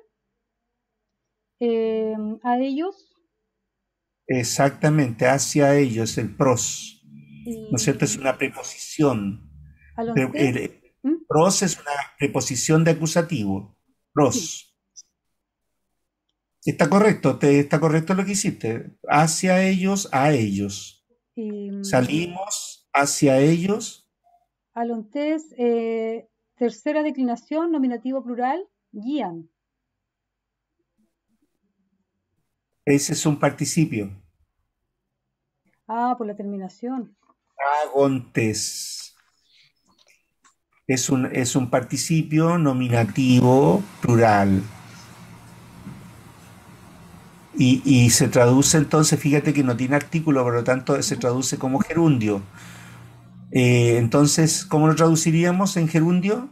eh, a ellos, exactamente, hacia ellos, el pros, ¿no es cierto? Es y una preposición. Pre- alontés, el- ¿m? pros es una preposición de acusativo, Sí, pros. Está correcto, te, está correcto lo que hiciste. Hacia ellos, a ellos. y mm, Salimos hacia ellos. alontés, eh, tercera declinación, nominativo plural, guían. Ese es un participio. Ah, por la terminación. Agontes. Es un, es un participio nominativo plural. Y, y se traduce entonces, fíjate que no tiene artículo, por lo tanto se traduce como gerundio. Eh, entonces, ¿cómo lo traduciríamos en gerundio?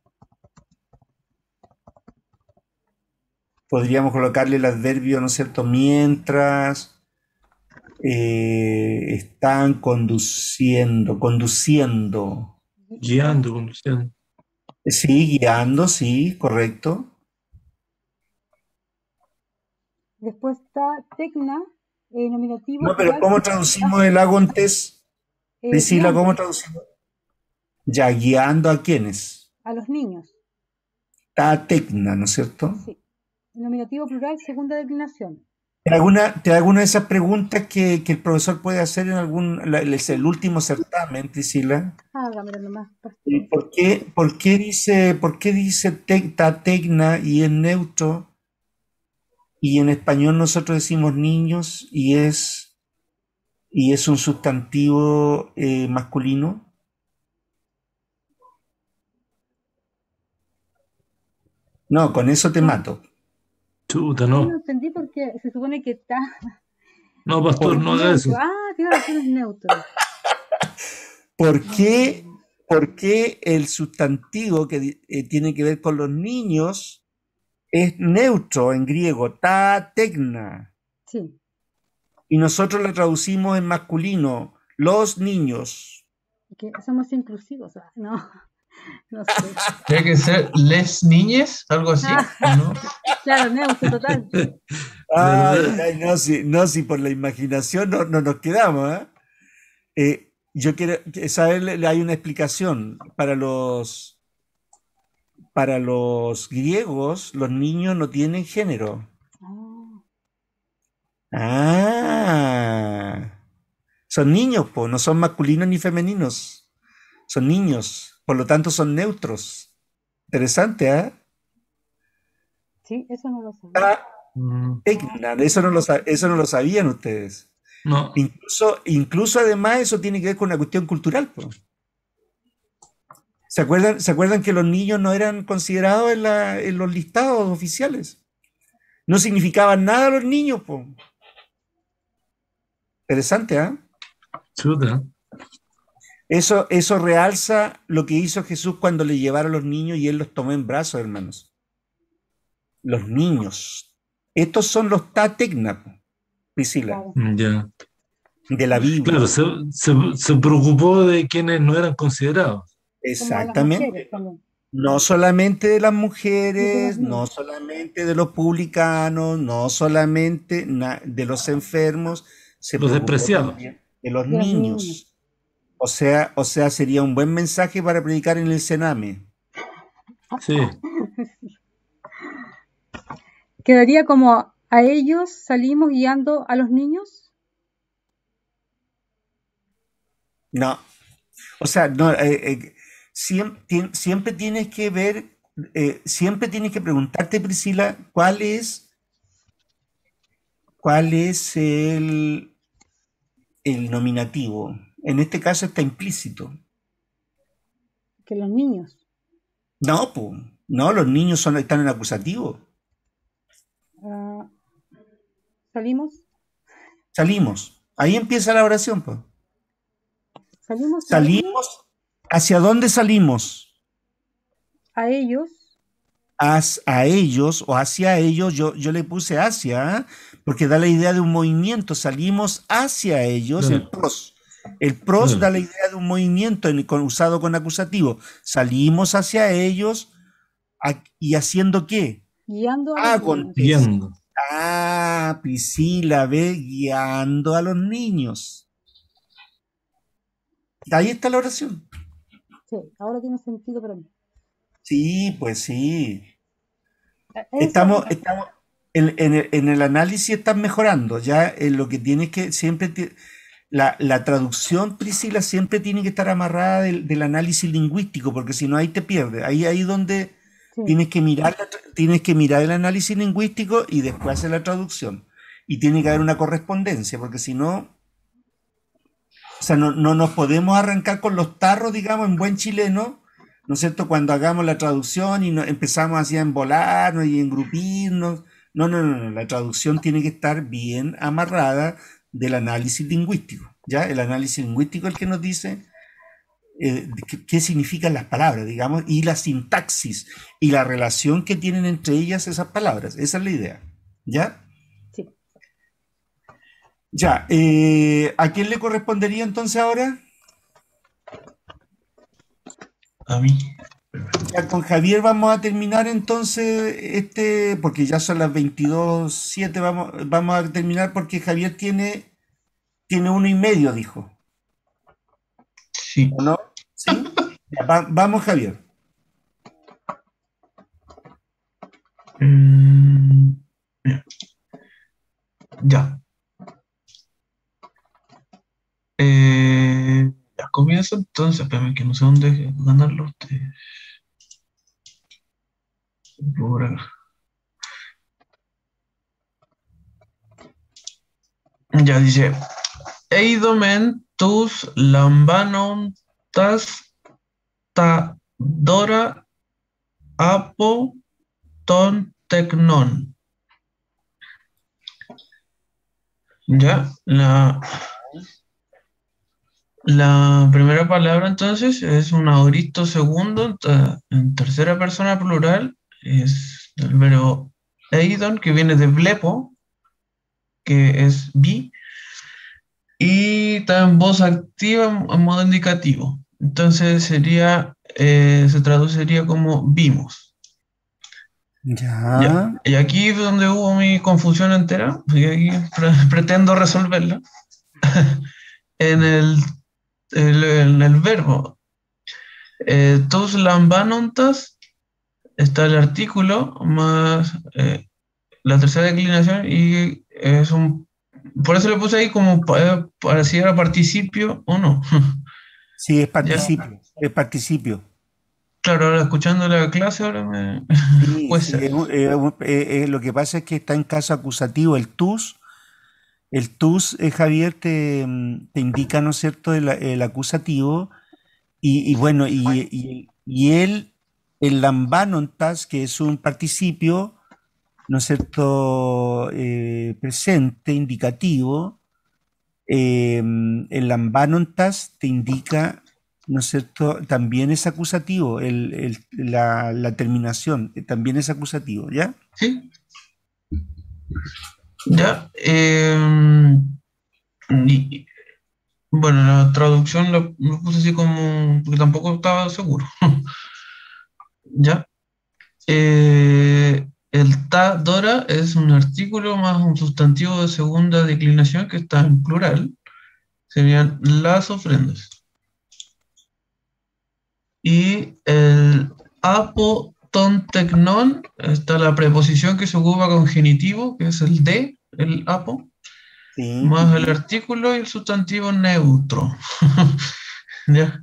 Podríamos colocarle el adverbio, ¿no es cierto? Mientras eh, están conduciendo, conduciendo. Guiando, conduciendo. Sí, guiando, sí, correcto. Después está tecna, eh, nominativo No, pero plural, ¿cómo ah, traducimos el agontes? eh, Priscila, ¿cómo guiando traducimos? Ya, guiando a quiénes. a los niños. Ta tecna, ¿no es cierto? Sí. Nominativo plural, segunda declinación. ¿Te hago una, te hago una de esas preguntas que, que el profesor puede hacer en algún, la- el, el último certamen, Priscila? Hágamelo nomás, ¿Y pastor. ¿Por qué, por qué dice, por qué dice tec- ta tecna y es neutro? Y en español nosotros decimos niños y es, y es un sustantivo eh, masculino. No, con eso te No, mato. Chuta, sí, no no. entendí porque se supone que está No, pastor, ¿Por, no haga eso. neutro. Ah, tiene razón, es neutro. por qué, Mm, por qué el sustantivo que di- eh, tiene que ver con los niños es neutro en griego, ta tecna? sí, Y nosotros lo traducimos en masculino, los niños. que somos inclusivos. Ah, no, no sé. Tiene que ser les niñes, algo así, Ah, ¿o no? claro, neutro total. Ay, ¿verdad? ay, no, si, no, si por la imaginación no, no nos quedamos, ¿eh? Eh, yo quiero que- saber, le- hay una explicación. Para los, para los griegos, los niños no tienen género. Ah, Ah, son niños, pues, no son masculinos ni femeninos. Son niños, por lo tanto son neutros. Interesante, ¿ah? sí, eso no lo sabía. Ah, Mm, Tecna, eso no lo, sa- eso no lo sabían ustedes. no, Incluso, incluso además eso tiene que ver con una cuestión cultural, pues. ¿Se acuerdan, se acuerdan que los niños no eran considerados en, la- en los listados oficiales? No significaban nada los niños, pues. Interesante, ¿ah? chuta. Eso, eso realza lo que hizo Jesús cuando le llevaron los niños y él los tomó en brazos, hermanos. Los niños. Estos son los tatecna, po, Priscila, Claro. Ya. de la Claro, Biblia. se, se, se preocupó de quienes no eran considerados. Como a las Exactamente. mujeres también. No solamente de las Y de los mujeres, no niños. solamente de los publicanos, no solamente na- de los enfermos, se Los preocupó despreciados. también de los De los niños. niños. O sea, o sea, sería un buen mensaje para predicar en el Sename. Sí, Quedaría como a ellos salimos guiando a los niños. No, o sea, no, eh, eh, siem- tien- siempre, tienes que ver, eh, siempre tienes que preguntarte, Priscila, cuál es, cuál es el, el nominativo. En este caso está implícito. Que los niños. No, pues, no, los niños son, están en acusativo. Ah, salimos, Salimos. Ahí empieza la oración, pues. salimos a ellos, Salimos. ¿Hacia dónde salimos? a ellos, As- a ellos o hacia ellos, yo, yo le puse hacia, ¿ah? Porque da la idea de un movimiento. Salimos hacia ellos, el claro, pros. El pros claro. da la idea de un movimiento en- con- usado con acusativo. Salimos hacia ellos a- y haciendo qué? guiando a los niños. Aconte- Guiando. Ah, Priscila ve guiando a los niños. Ahí está la oración. Sí, ahora tiene sentido para mí. Sí, pues sí. Eh, Eso, Estamos, estamos en, en el, en el análisis están mejorando. Ya en lo que tienes que siempre ti- la, la traducción, Priscila, siempre tiene que estar amarrada del, del análisis lingüístico, porque si no ahí te pierdes. Ahí ahí donde sí, tienes que mirar la tra- tienes que mirar el análisis lingüístico y después hacer la traducción. Y tiene que haber una correspondencia, porque si no, o sea, no, no nos podemos arrancar con los tarros, digamos, en buen chileno, ¿no es cierto? Cuando hagamos la traducción y no, empezamos así a embolarnos y engrupirnos. No, no, no, no, la traducción tiene que estar bien amarrada del análisis lingüístico, ¿ya? El análisis lingüístico es el que nos dice eh, de qué, qué significan las palabras, digamos, y la sintaxis y la relación que tienen entre ellas esas palabras. Esa es la idea, ¿ya? sí. Ya, eh, ¿a quién le correspondería entonces ahora? A mí. Ya con Javier vamos a terminar entonces este, porque ya son las veintidós siete, vamos, vamos a terminar porque Javier tiene, tiene uno y medio, dijo, Sí. ¿o no? ¿Sí? Ya, va- vamos, Javier. Mm, ya. Eh, ya comienzo entonces, espérame que no sé dónde ganarlo ustedes. Por acá. Ya dice, Eidomen tus lambanon tas ta dora apo ton tecnon. Ya, la, la primera palabra entonces es un ahorito segundo en, ta- en tercera persona plural, es el verbo eidon, que viene de blepo, que es vi, y está en voz activa en en modo indicativo. Entonces sería, eh, se traduciría como vimos. Ya. Ya. Y aquí es donde hubo mi confusión entera, y aquí pre- pretendo resolverla. En el, el- en el verbo, eh, tus lambanontas, está el artículo más eh, la tercera declinación y es un... Por eso le puse ahí como pa- para si era participio o no. Sí, es Ya, participio, es participio. claro, ahora escuchando la clase ahora me... Sí, puede sí, ser. es un- es un- eh, eh, lo que pasa es que está en caso acusativo. El tus, el tus, eh, Javier, te, mm, te indica, ¿no es cierto?, el, el acusativo. Y, y bueno, y, y, y él, el lambanontas, que es un participio, ¿no es cierto?, eh, presente, indicativo. Eh, el lambanontas te indica, ¿no es cierto?, también es acusativo, el, el- la, la terminación eh, también es acusativo, ¿ya? Sí, ya. eh, y- bueno, la traducción lo, lo puse así como... porque tampoco estaba seguro. Ya. Eh, el ta dora es un artículo más un sustantivo de segunda declinación que está en plural. Serían las ofrendas. Y el apotontecnon está la preposición que se ocupa con genitivo, que es el de, el apo, Sí. más el artículo y el sustantivo neutro. ¿Ya?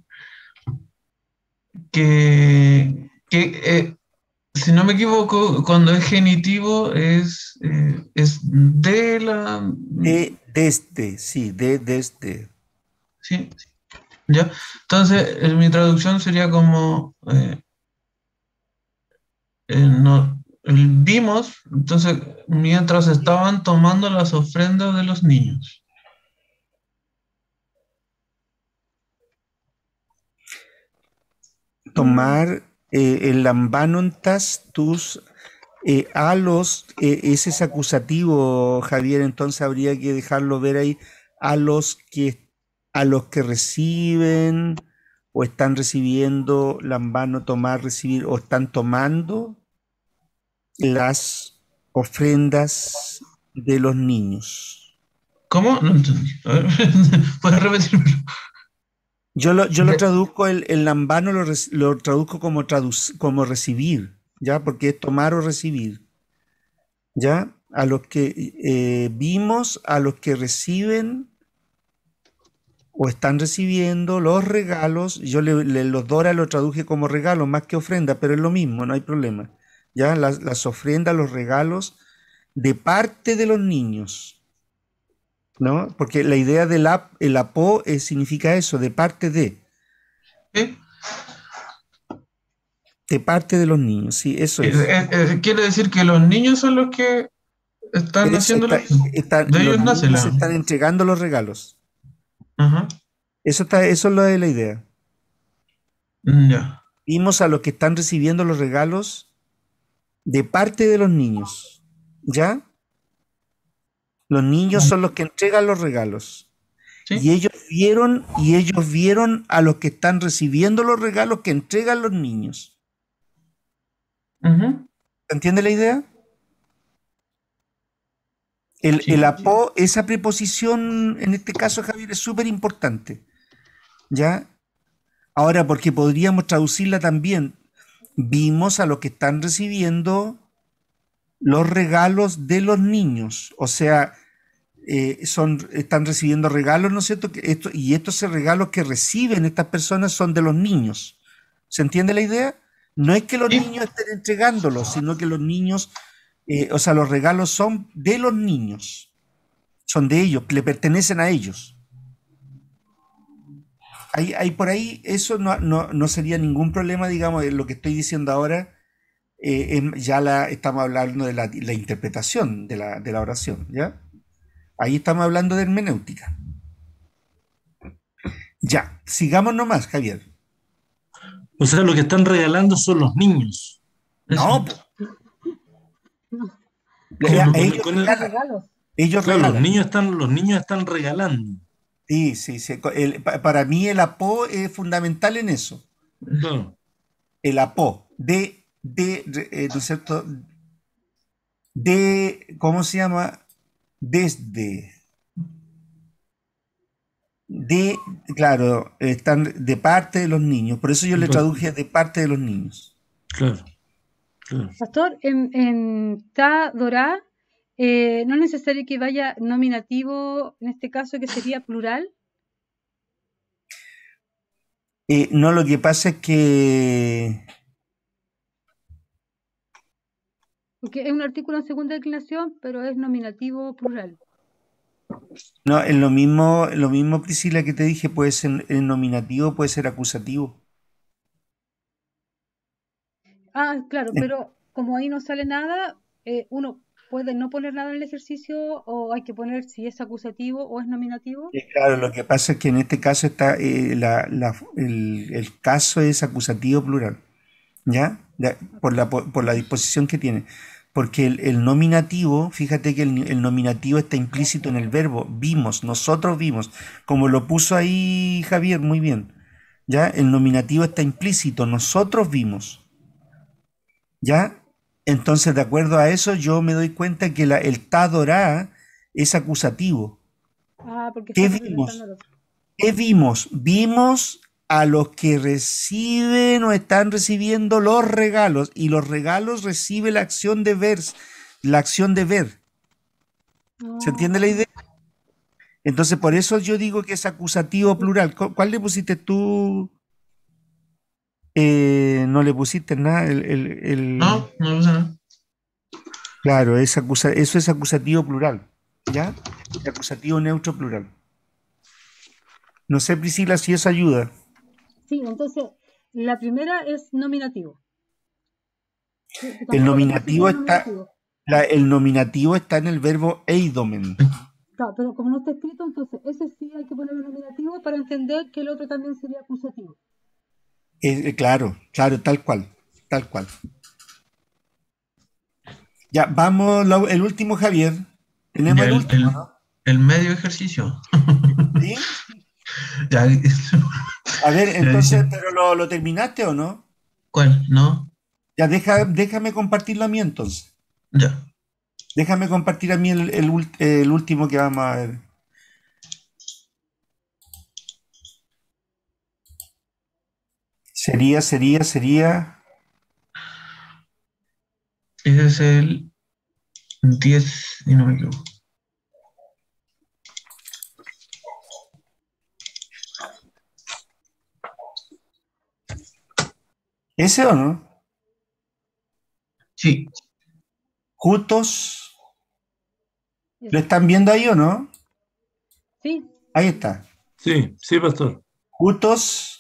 Que, que eh, si no me equivoco, cuando es genitivo es, eh, es de la... De, desde, sí, de, desde. Sí, ¿ya? Entonces, en mi traducción sería como... eh, eh, no, el- vimos, entonces, mientras estaban tomando las ofrendas de los niños. Tomar eh, el lambanontas tus eh, a los, eh, ese es acusativo, Javier, entonces habría que dejarlo ver ahí a los que a los que reciben o están recibiendo lambano, tomar, recibir o están tomando las ofrendas de los niños. ¿Cómo? No entendí. A ver, ¿puedes repetírmelo? Yo lo, yo lo De- traduzco, el, el lambano lo, res- lo traduzco como, traduc- como recibir, ¿ya? Porque es tomar o recibir, ¿ya? A los que eh, vimos, a los que reciben o están recibiendo los regalos, yo le, le- los Dora lo traduje como regalos más que ofrenda, pero es lo mismo, no hay problema, ¿ya? Las, las ofrendas, los regalos de parte de los niños, ¿no? Porque la idea del ap, el apo eh, significa eso, de parte de, ¿qué? de parte de los niños, sí, eso Eh, es. eh, eh, quiere decir que los niños son los que están Es- haciendo está- los... está- De los ellos nace niños la... están entregando los regalos. Ajá. Eso, está, eso es lo de la idea. Mm, ya. Vimos a los que están recibiendo los regalos de parte de los niños, ¿ya? Los niños son los que entregan los regalos. Y ¿Sí? ellos vieron, y ellos vieron a los que están recibiendo los regalos que entregan los niños. Ujú. ¿Entiende la idea? El, Sí. el apo, esa preposición, en este caso, Javier, es súper importante. ¿Ya? Ahora, porque podríamos traducirla también. Vimos a los que están recibiendo los regalos de los niños. O sea, eh, son, están recibiendo regalos, ¿no es cierto? Que esto, y estos regalos que reciben estas personas son de los niños. ¿Se entiende la idea? No es que los Sí. niños estén entregándolos, sino que los niños, eh, o sea, los regalos son de los niños. Son de ellos, le pertenecen a ellos. Ahí, ahí por ahí, eso no, no, no sería ningún problema, digamos, en lo que estoy diciendo ahora. Eh, em- ya la, estamos hablando de la, la interpretación de la, de la oración, ¿ya? Ahí estamos hablando de hermenéutica. Ya, sigamos nomás, Javier. O sea, lo que están regalando son los niños. No, Eso. No, le- Con- con- ellos con el- los regalan, regalos. ellos Claro, los regalan. niños están, los niños están regalando. Sí, sí, sí. El- pa- para mí el apo es fundamental en eso. Claro. El apo, de, de, eh, ¿no es cierto? De, ¿cómo se llama? Desde, de, claro, están de parte de los niños. Por eso yo le traduje de parte de los niños. Claro, claro. Pastor, en, en Ta Dorá, eh, no es necesario que vaya nominativo, en este caso que sería plural. Eh, no, lo que pasa es que Porque es un artículo en segunda declinación, pero es nominativo plural. no, es lo mismo, lo mismo, Priscila, que te dije, puede ser el nominativo, puede ser acusativo. Ah, claro, Eh, pero como ahí no sale nada, eh, uno puede no poner nada en el ejercicio o hay que poner si es acusativo o es nominativo. eh, claro, lo que pasa es que en este caso está eh, la- la- el, el caso es acusativo plural, ¿ya? Ya, por la, por, por la disposición que tiene. Porque el, el nominativo, fíjate que el, el nominativo está implícito en el verbo vimos, nosotros vimos, como lo puso ahí Javier, muy bien. ¿Ya? El nominativo está implícito, nosotros vimos. ¿Ya? Entonces, de acuerdo a eso, yo me doy cuenta que la- el tadorá es acusativo. Ah, porque ¿Qué está vimos? representando al otro. ¿Qué vimos? Vimos a los que reciben o están recibiendo los regalos, y los regalos recibe la acción de ver, la acción de ver. ¿Se entiende la idea? Entonces, por eso yo digo que es acusativo plural. ¿Cu- ¿Cuál le pusiste tú? Eh, no le pusiste nada. El, el- el- No, no pasa nada. Claro, es acusa- eso es acusativo plural. ¿Ya? Acusativo neutro plural. No sé, Priscila, si eso ayuda. Sí, entonces la primera es nominativo. Que- que El tampoco le puse nominativo que es está, nominativo. la- el nominativo está en el verbo eidomen. Claro, pero como no está escrito, entonces ese sí hay que ponerlo nominativo para entender que el otro también sería acusativo. Eh, eh, claro, claro, tal cual, tal cual. Ya, vamos, la- el último, Javier. Tenemos Ya el el, último, el- ¿no? el medio ejercicio. ¿Sí? Ya, A ver, ya entonces, dice, ¿pero lo, lo terminaste o no? ¿cuál? No, Ya, deja, déjame compartirlo a mí entonces. ya. Déjame compartir a mí el, el ult- el último que vamos a ver. Sería, sería, sería. Ese es el diez, y no me equivoco. ¿Ese o no? Sí, Jutos. ¿Lo Ese. están viendo ahí o no? Sí, Ahí está. Sí, sí, pastor. Jutos,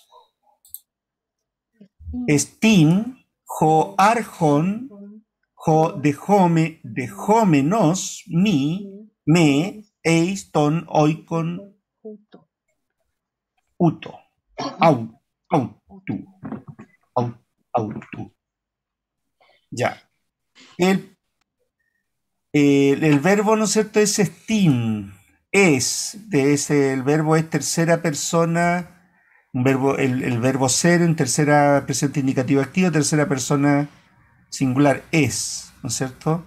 estin, jo arjon, jo dejome, dejómenos, mi, me, eis, ton, oikon, justo. uto. Au, au, tu. Au, au, tu. Ya. El, el, el verbo, ¿no es cierto?, es estin. Es, de ese, el verbo es tercera persona, un verbo, el, el verbo ser en tercera presente indicativo activo, tercera persona singular, es, ¿no es cierto?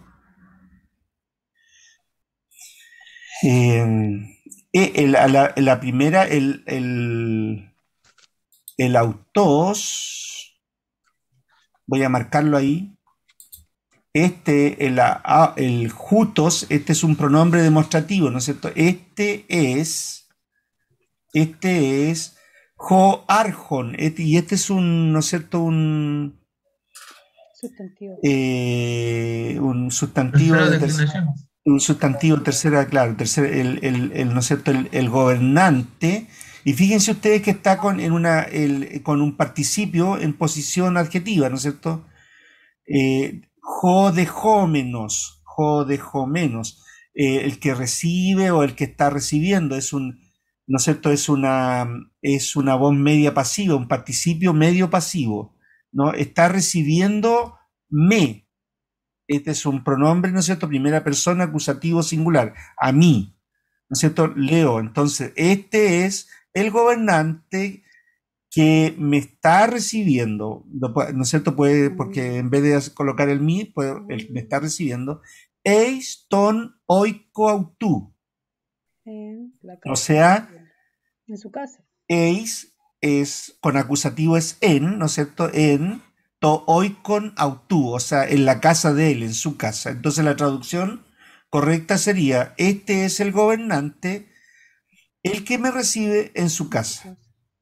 Eh, eh, el- a la, la primera, el, el, el autos, voy a marcarlo ahí. Este, el, a- el jutos, este es un pronombre demostrativo, ¿no es cierto? Este es, este es jo arjon, este- y este es un, ¿no es cierto? Un, Sustantivo. eh, un sustantivo tercera de tercera. declinación. Un sustantivo tercera, claro, tercera, el, el, el, ¿no es cierto? El, el gobernante. Y fíjense ustedes que está con, en una, el, con un participio en posición adjetiva, ¿no es cierto? Eh, jodejómenos, jodejómenos. Eh, el que recibe o el que está recibiendo es un, ¿no es cierto? Es una, es una voz media pasiva, un participio medio pasivo, ¿no? Está recibiendo me. Este es un pronombre, ¿no es cierto? Primera persona, acusativo singular. A mí, ¿no es cierto? Leo. Entonces, este es el gobernante que me está recibiendo, ¿no es cierto? Puede, porque en vez de colocar el mi, puede, el me está recibiendo, eis ton oiko autú. En la O casa. sea, En su casa. eis es, con acusativo es en, ¿no es cierto? En, to oikon autú, o sea, en la casa de él, en su casa. Entonces la traducción correcta sería, este es el gobernante, el que me recibe en su casa.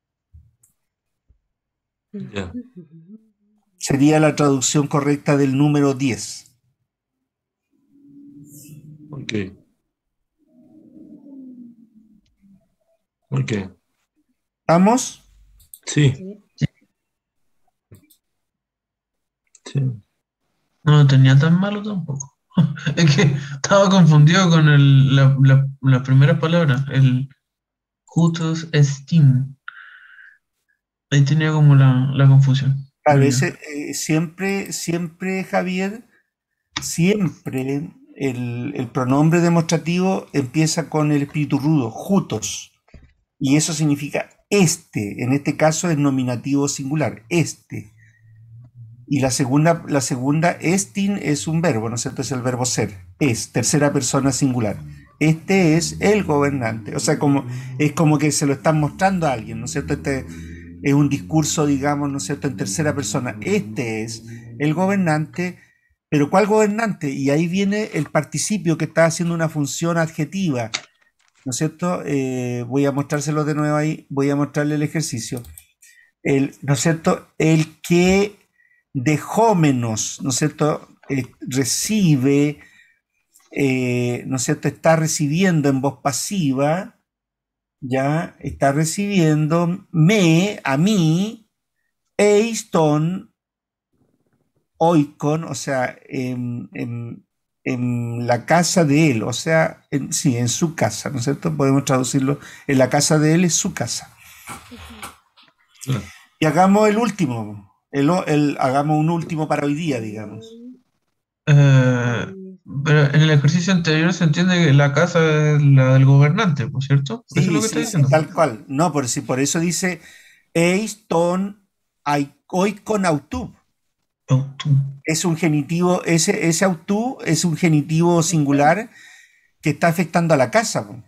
Ya. Sería la traducción correcta del número diez. Ok. Ok. ¿Estamos? Sí, Sí. sí. No lo tenía tan malo tampoco. Es que estaba confundido con el, la, la, la primera palabra, el Jutus Estin. Ahí tenía como la, la confusión. Claro, Pero ya. ese, eh, siempre, siempre, Javier, siempre el, el pronombre demostrativo empieza con el espíritu rudo, jutos, y eso significa este, en este caso es nominativo singular, este. Y la segunda, la segunda, estin, es un verbo, ¿no es cierto? Es el verbo ser, es, tercera persona singular. Este es el gobernante, o sea, como, es como que se lo están mostrando a alguien, ¿no es cierto? Este es un discurso, digamos, ¿no es cierto?, en tercera persona. Este es el gobernante, pero ¿cuál gobernante? Y ahí viene el participio que está haciendo una función adjetiva, ¿no es cierto? Eh, voy a mostrárselo de nuevo ahí, voy a mostrarle el ejercicio. El, ¿no es cierto? El que dejó menos, ¿no es cierto? Eh, recibe, eh, ¿no es cierto? Está recibiendo en voz pasiva, ya está recibiendo me, a mí, eiston, oikon, o sea, en, en, en la casa de él, o sea, en, sí, en su casa, ¿no es cierto? Podemos traducirlo, en la casa de él es su casa. Claro. Y hagamos el último, el, el, hagamos un último para hoy día, digamos. Eh, pero en el ejercicio anterior se entiende que la casa es la del gobernante, ¿por cierto? Eso es Sí, lo que sí, está sí, diciendo. tal cual. No, por, si, por eso dice eis ton oikon autú. Oh, tú. Es un genitivo, ese, ese autú es un genitivo singular que está afectando a la casa. Po.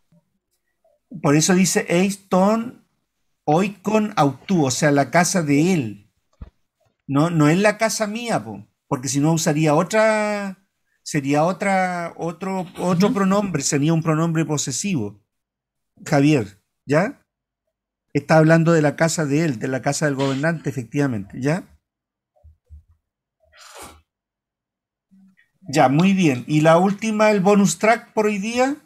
Por eso dice eis ton oikon autú, o sea, la casa de él. No, no es la casa mía, po, porque si no usaría otra, sería otra, otro, otro Ujú. pronombre, sería un pronombre posesivo. Javier, ¿ya? Está hablando de la casa de él, de la casa del gobernante, efectivamente, ¿ya? Ya, muy bien. Y la última, el bonus track por hoy día.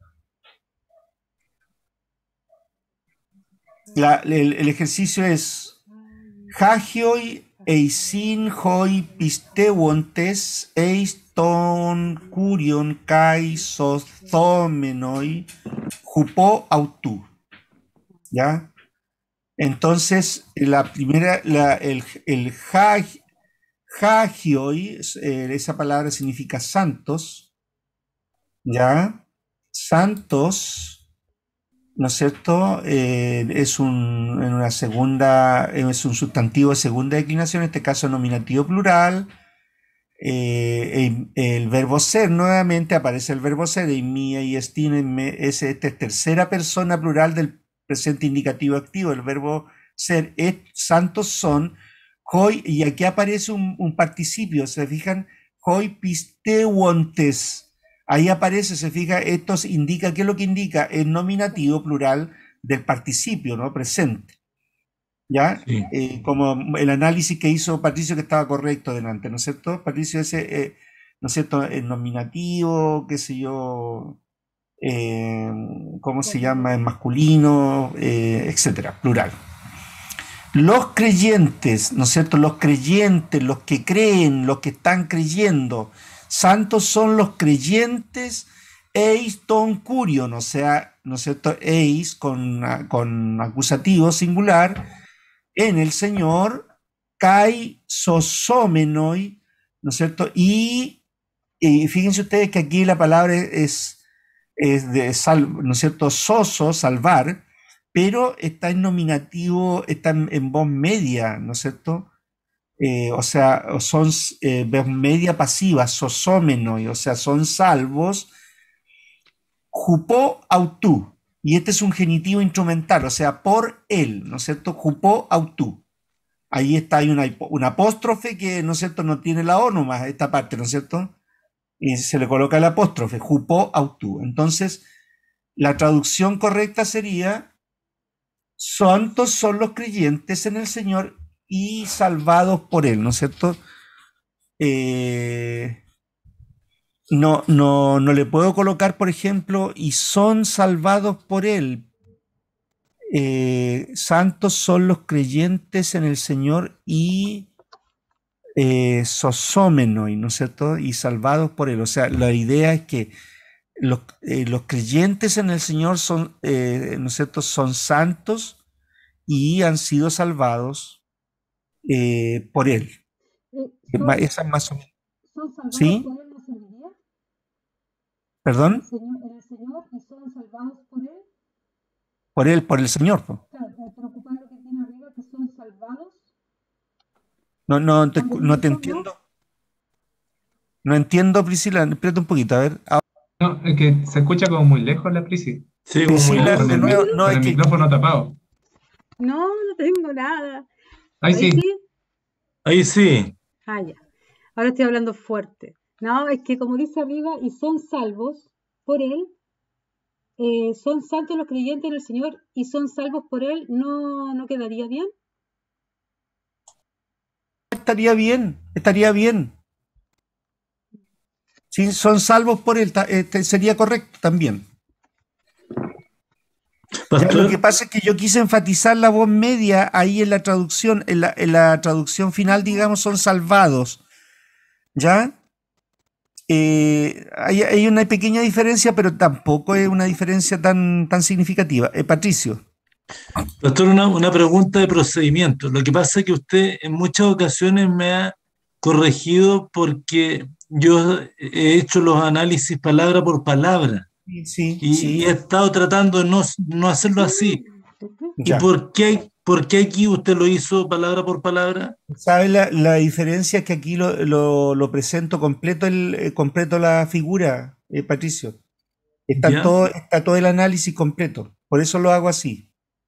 La, el, el ejercicio es Hagioi eisin hoi pisteuontes eiston curion kai sothomenoi jupo autú. ¿Ya? Entonces, la primera, la, el, el hag, hagioi, eh, esa palabra significa santos, ¿ya? Santos, ¿no es cierto? Eh, es un, en una segunda, es un sustantivo de segunda declinación, en este caso nominativo plural. Eh, el, el verbo ser, nuevamente aparece el verbo ser, en mía y estin, es esta es tercera persona plural del presente indicativo activo. El verbo ser es santos son, hoi, y aquí aparece un, un participio, ¿se fijan? Hoi pisteuontes. Ahí aparece, se fija, esto indica, ¿qué es lo que indica? El nominativo plural del participio, ¿no? Presente. ¿Ya? Sí. Eh, como el análisis que hizo Patricio, que estaba correcto delante, ¿no es cierto? Patricio, ese, eh, ¿no es cierto? El nominativo, qué sé yo, eh, ¿cómo se llama? En masculino, eh, etcétera, plural. Los creyentes, ¿no es cierto? Los creyentes, los que creen, los que están creyendo, santos son los creyentes, eis ton curion, o sea, ¿no es cierto? Eis con, con acusativo singular, en el Señor, kai sosomenoi, ¿no es cierto? Y, y fíjense ustedes que aquí la palabra es, es de sal, ¿no es cierto? Soso, salvar, pero está en nominativo, está en, en voz media, ¿no es cierto? Eh, o sea, son eh, voz media pasiva, sosómenoi, o sea, son salvos, jupó autú, y este es un genitivo instrumental, o sea, por él, ¿no es cierto? Jupó autú. Ahí está, hay una, una apóstrofe que, ¿no es cierto?, no tiene la O nomás, esta parte, ¿no es cierto? Y se le coloca el apóstrofe, jupó autú. Entonces, la traducción correcta sería: santos son los creyentes en el Señor y salvados por Él, ¿no es cierto? Eh, no, no, no le puedo colocar, por ejemplo, y son salvados por Él. Eh, santos son los creyentes en el Señor y eh, sosómenoi, ¿no es cierto? Y salvados por Él. O sea, la idea es que los, eh, los creyentes en el Señor son, eh, ¿no es cierto?, son santos y han sido salvados eh, por Él. Eh, Ma- ¿son, Esa es más o menos. son salvados ¿Sí? por él, no serviría? ¿En el ¿Perdón? Señor, en el Señor y son salvados por él? Por Él, por el Señor, po. Claro, eh, preocupar lo que tiene arriba, que son salvados. No, no te, Cuando no dice te son, ¿no? entiendo. No entiendo, Priscila. Espérate un poquito, a ver. Ah, No, es que se escucha como muy lejos la Prisi, Sí, como muy Priscila, lejos. con de el, nuevo, mi- no, con es el que micrófono tapado. No, no tengo nada. Ahí ¿Ahí sí. sí? Ahí sí. Ah, ya. Ahora estoy hablando fuerte. No, es que como dice arriba, y son salvos por él, eh, son santos los creyentes en el Señor y son salvos por él, ¿no, no quedaría bien? estaría bien, estaría bien. Sí, son salvos por Él, ta- este, sería correcto también. Ya, lo que Pastor, pasa es que yo quise enfatizar la voz media ahí en la traducción, en la, en la traducción final, digamos, son salvados. ¿Ya? Eh, hay, hay una pequeña diferencia, pero tampoco es una diferencia tan, tan significativa. Eh, Patricio. Pastor, una, una pregunta de procedimiento. Lo que pasa es que usted en muchas ocasiones me ha corregido porque yo he hecho los análisis palabra por palabra Sí, sí, y, sí, y he estado tratando de no, no hacerlo así. ¿Y ya. por qué, por qué aquí usted lo hizo palabra por palabra? ¿Sabe la, la diferencia? Es que aquí lo, lo, lo presento completo, el, eh, completo la figura, eh, Patricio. Está ¿Ya? todo, está todo el análisis completo. Por eso lo hago así.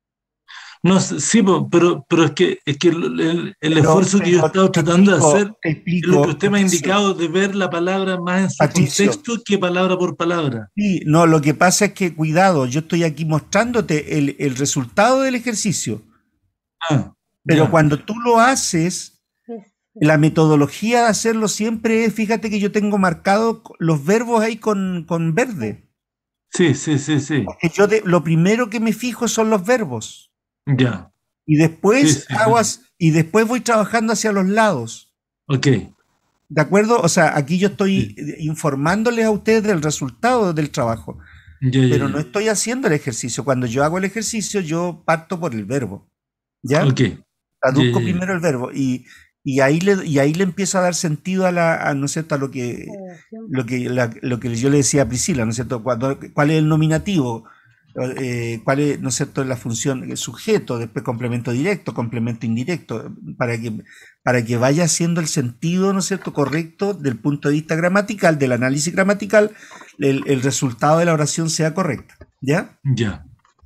No, sí, po, pero, pero es que, es que el, el- el Pero, esfuerzo que yo he pero estado te tratando de explico, hacer te es lo que explico, usted me ha Patricio. indicado de ver la palabra más en su Patricio. contexto que palabra por palabra. Sí, no, lo que pasa es que, cuidado, yo estoy aquí mostrándote el, el resultado del ejercicio, Ah, pero ya. cuando tú lo haces, Es- la metodología de hacerlo siempre es, fíjate que yo tengo marcado los verbos ahí con, con verde. Sí, sí, sí, sí. Porque yo de- lo primero que me fijo son los verbos. Ya. Y Sí, después sí, hago sí. as- y después voy trabajando hacia los lados. Ok. ¿De acuerdo? O sea, aquí yo estoy Sí. eh, informándoles a ustedes del resultado del trabajo, Ya, ya, pero no ya. estoy haciendo el ejercicio. Cuando yo hago el ejercicio, yo parto por el verbo. ¿Ya? Ok. Ya, Traduzco ya, ya. primero el verbo y, y ahí le, y ahí le empiezo a dar sentido a la, a, ¿no es cierto?, a lo que, redacción. lo que, la- lo que yo le decía a Priscila, ¿no es cierto? Cuando, ¿cuál es el nominativo? Eh, ¿cuál es, ¿no es cierto?, la función, el sujeto, después complemento directo, complemento indirecto, para que, para que vaya haciendo el sentido, ¿no es cierto?, correcto del punto de vista gramatical, del análisis gramatical, el, el resultado de la oración sea correcto. ¿Ya? Ya.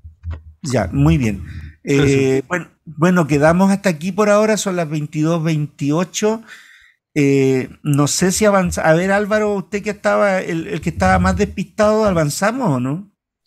Ya, muy bien. Gracias. Eh, bueno, bueno, quedamos hasta aquí por ahora, son las veintidós veintiocho. Eh, no sé si avanza. A ver, Álvaro, usted que estaba, el, el que estaba más despistado, ¿avanzamos o no?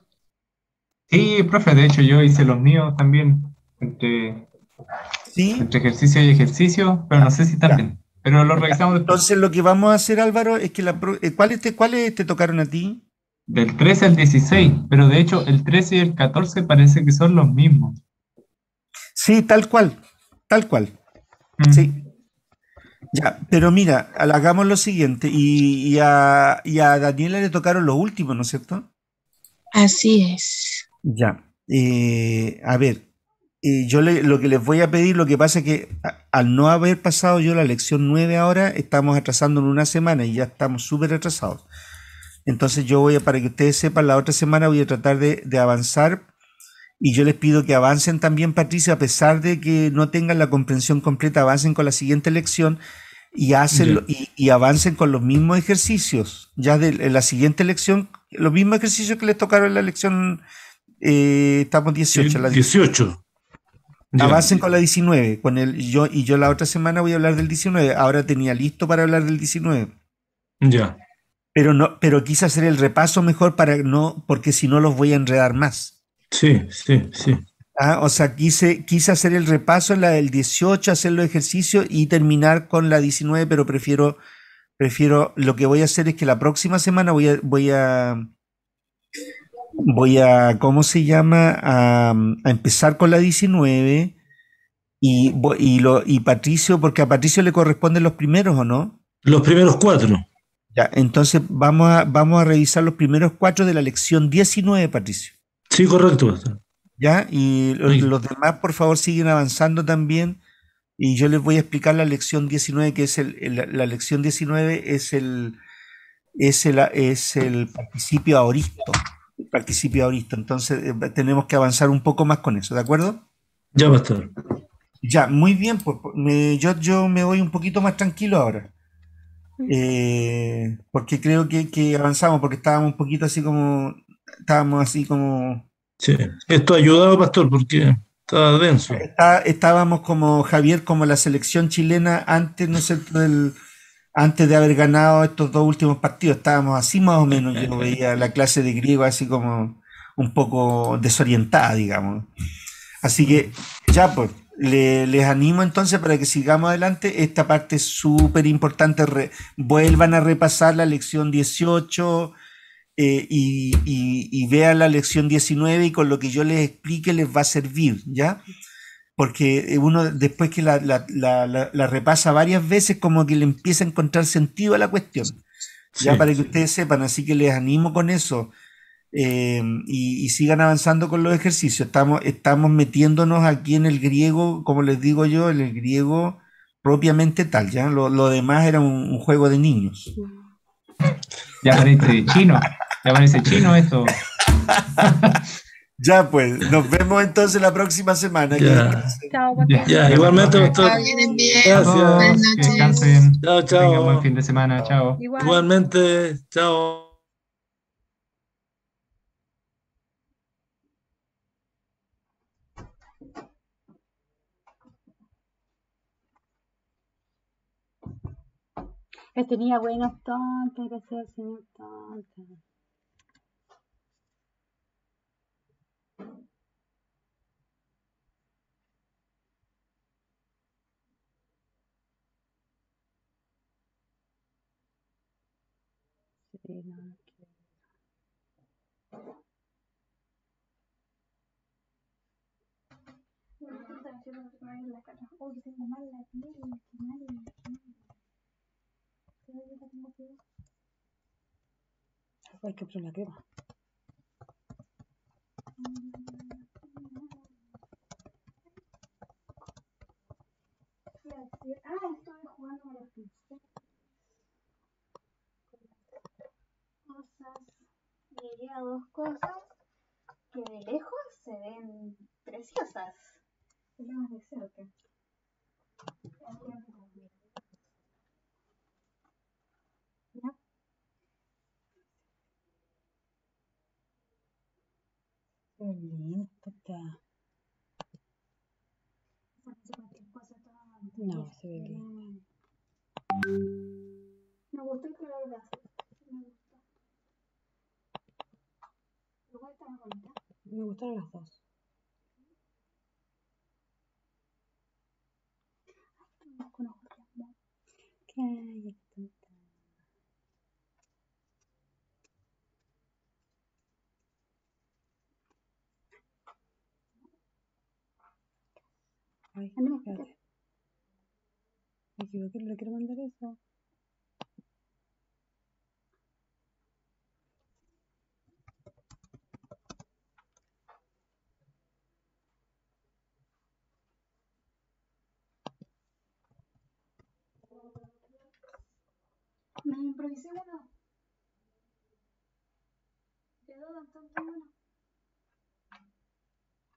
Sí, profe, de hecho yo hice los míos también, entre, Sí. entre ejercicio y ejercicio, pero no sé si Ya. también. Pero lo revisamos después. Entonces lo que vamos a hacer, Álvaro, es que la, pro- eh, ¿cuáles te, cuáles te tocaron a ti? Del trece al dieciséis, pero de hecho el trece y el catorce parece que son los mismos. Sí, tal cual, tal cual. Mm. Sí. Ya, pero mira, hagamos lo siguiente, y, y a, y a Daniela le tocaron los últimos, ¿no es cierto? Así es. Ya. Eh, a ver, eh, yo le- lo que les voy a pedir, lo que pasa es que a- al no haber pasado yo la lección nueve ahora, estamos atrasando en una semana y ya estamos súper atrasados. Entonces yo voy a, para que ustedes sepan, la otra semana voy a tratar de, de avanzar Y yo les pido que avancen también, Patricia, a pesar de que no tengan la comprensión completa, avancen con la siguiente lección y, hacen, Ya. y, y avancen con los mismos ejercicios. Ya de, en la siguiente lección, los mismos ejercicios que les tocaron en la lección, eh, estamos dieciocho, la dieciocho. Ya, avancen con la diecinueve, con el, yo, y yo la otra semana voy a hablar del diecinueve. Ahora tenía listo para hablar del diecinueve. ya. Pero no, pero quise hacer el repaso mejor para no, porque si no los voy a enredar más. Sí, sí, sí. Ah, o sea, quise, quise hacer el repaso en la del dieciocho, hacer los ejercicios y terminar con la diecinueve, pero prefiero, prefiero, lo que voy a hacer es que la próxima semana voy a, voy a, voy a, ¿cómo se llama? A, a empezar con la diecinueve y, vo- y, lo, y Patricio, porque a Patricio le corresponden los primeros, ¿o no? Los primeros cuatro. Ya, entonces vamos a, vamos a revisar los primeros cuatro de la lección diecinueve, Patricio. Sí, correcto, pastor. ¿Ya? Y lo- Sí. los demás, por favor, siguen avanzando también. Y yo les voy a explicar la lección diecinueve, que es el, el- la lección diecinueve es el, es el, es el participio aoristo. El participio aoristo. Entonces, eh, tenemos que avanzar un poco más con eso, ¿de acuerdo? Ya, pastor. Ya, muy bien, pues pues, me- yo, yo me voy un poquito más tranquilo ahora. Eh, porque creo que, que avanzamos, porque estábamos un poquito así como, estábamos así como, Sí. Esto ha ayudado, pastor, porque estaba denso. está- estábamos como Javier, como la selección chilena antes, ¿no es cierto?, del, antes de haber ganado estos dos últimos partidos, estábamos así más o menos, yo veía la clase de griego así como un poco desorientada, digamos. Así que ya, pues, le- les animo entonces para que sigamos adelante. Esta parte es súper importante. Re- vuelvan a repasar la lección dieciocho eh, y, y- y vean la lección diecinueve y con lo que yo les explique les va a servir, ¿ya? Porque uno después que la, la- la- la- la repasa varias veces como que le empieza a encontrar sentido a la cuestión, ya Sí. para que ustedes sepan. Así que les animo con eso eh, y, y sigan avanzando con los ejercicios. Estamos, estamos metiéndonos aquí en el griego, como les digo yo, en el griego propiamente tal, ¿ya? Lo, lo demás era un, un juego de niños. Ya parece chino. Ya parece chino esto. Ya pues, nos vemos entonces la próxima semana. Que Ya. descansen. Chao, Ya, Patricia. Ya, ya, igualmente, profe. pastor. Que vienen bien. A Gracias. todos, Buenas que noches. descansen. Chao, Que tengan buen chao. fin de semana. Chao. Igual. Igualmente, chao. Él tenía buenos tontos, gracias al señor tonto. Sí, no, que- Hay que poner la crema. Ah, estoy jugando con los pinceles. Cosas. Llegué a dos cosas que de lejos se ven preciosas. Es más de cerca. ¿Ya? Qué lindo está. No, se ve lindo. Me gustó el color de azul. Me gustó. Igual está más bonita. Me gustaron las dos. No conozco el amor. ¿Qué hay aquí? Ay, espérate. Me equivoqué, no le quiero mandar eso. Me improvisé uno. Quedó bastante bueno.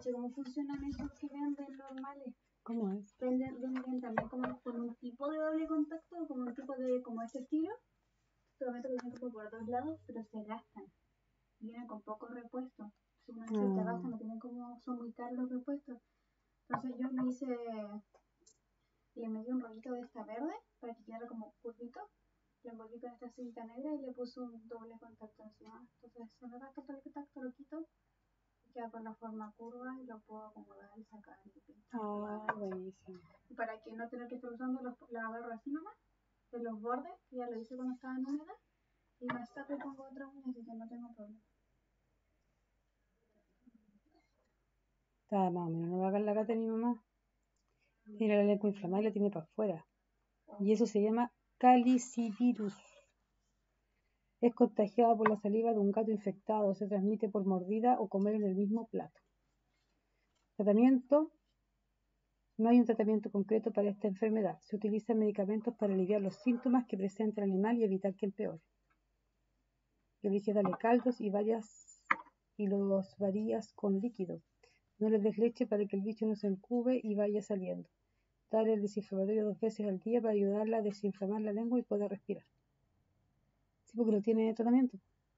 caché cómo funcionan esos que venden normales. ¿Cómo es? Venden, venden también como con un tipo de doble contacto, como un tipo de, como este estilo. Solamente que vienen como por dos lados, pero se gastan. Vienen con pocos repuestos. Si uno se te Ah. gasta, no tienen como, son muy caros los repuestos. Entonces yo me hice, le metí un rollito de esta verde para que quedara como curvito. Le envolví con esta cinta negra y le puse un doble contacto encima. Entonces se me gasta todo el contacto, lo quito. Queda con la forma curva y lo puedo acomodar y sacar y pintar. Ah, buenísimo. Y para que no tener que estar usando, los, la agarro así nomás, de los bordes, que ya lo hice cuando estaba en húmeda, y me saco y pongo otra uña, así que no tengo problema. Está más o menos, no va a la gata de mi mamá. Tiene la lengua inflamada y la tiene para afuera. Y eso se llama calicivirus. Es contagiada por la saliva de un gato infectado. Se transmite por mordida o comer en el mismo plato. Tratamiento. No hay un tratamiento concreto para esta enfermedad. Se utilizan medicamentos para aliviar los síntomas que presenta el animal y evitar que empeore. Elige darle caldos y varias y los varías con líquido. No les des leche para que el bicho no se encube y vaya saliendo. Dale el desinflamatorio dos veces al día para ayudarla a desinflamar la lengua y poder respirar. Sí, porque no tiene tratamiento.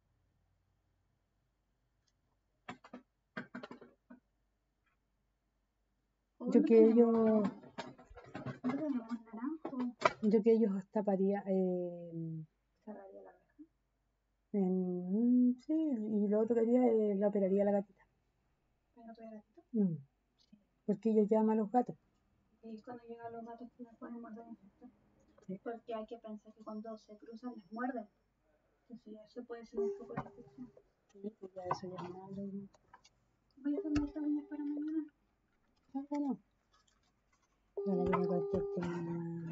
Yo que ellos, No tenemos naranjo. yo que ellos hasta paría, eh, Cerraría la oreja. en, sí, y lo otro que haría es la operaría a la gatita. ¿Pero no tuviera gatito? Mm, porque ellos llaman a los gatos. Y cuando llegan los gatos que me pueden morder infectar. Sí. Porque hay que pensar que cuando se cruzan les muerden. Entonces eso puede ser un foco de infección. Sí, pues ya eso ya es malo. Voy a hacerme estas uñas para mañana. Ah, bueno. Bueno, que me corté una...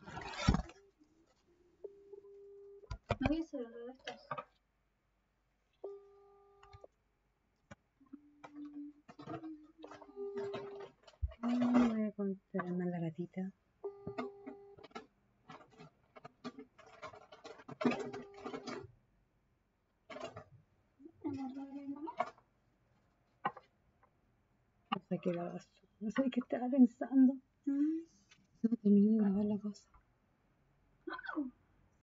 No voy a hacer otro de estos. Ay, voy a contar más la gatita. ¿Tenemos doble mamá? No sé qué la basura. No sé qué estaba pensando. Mm. No terminé de grabar la cosa. No.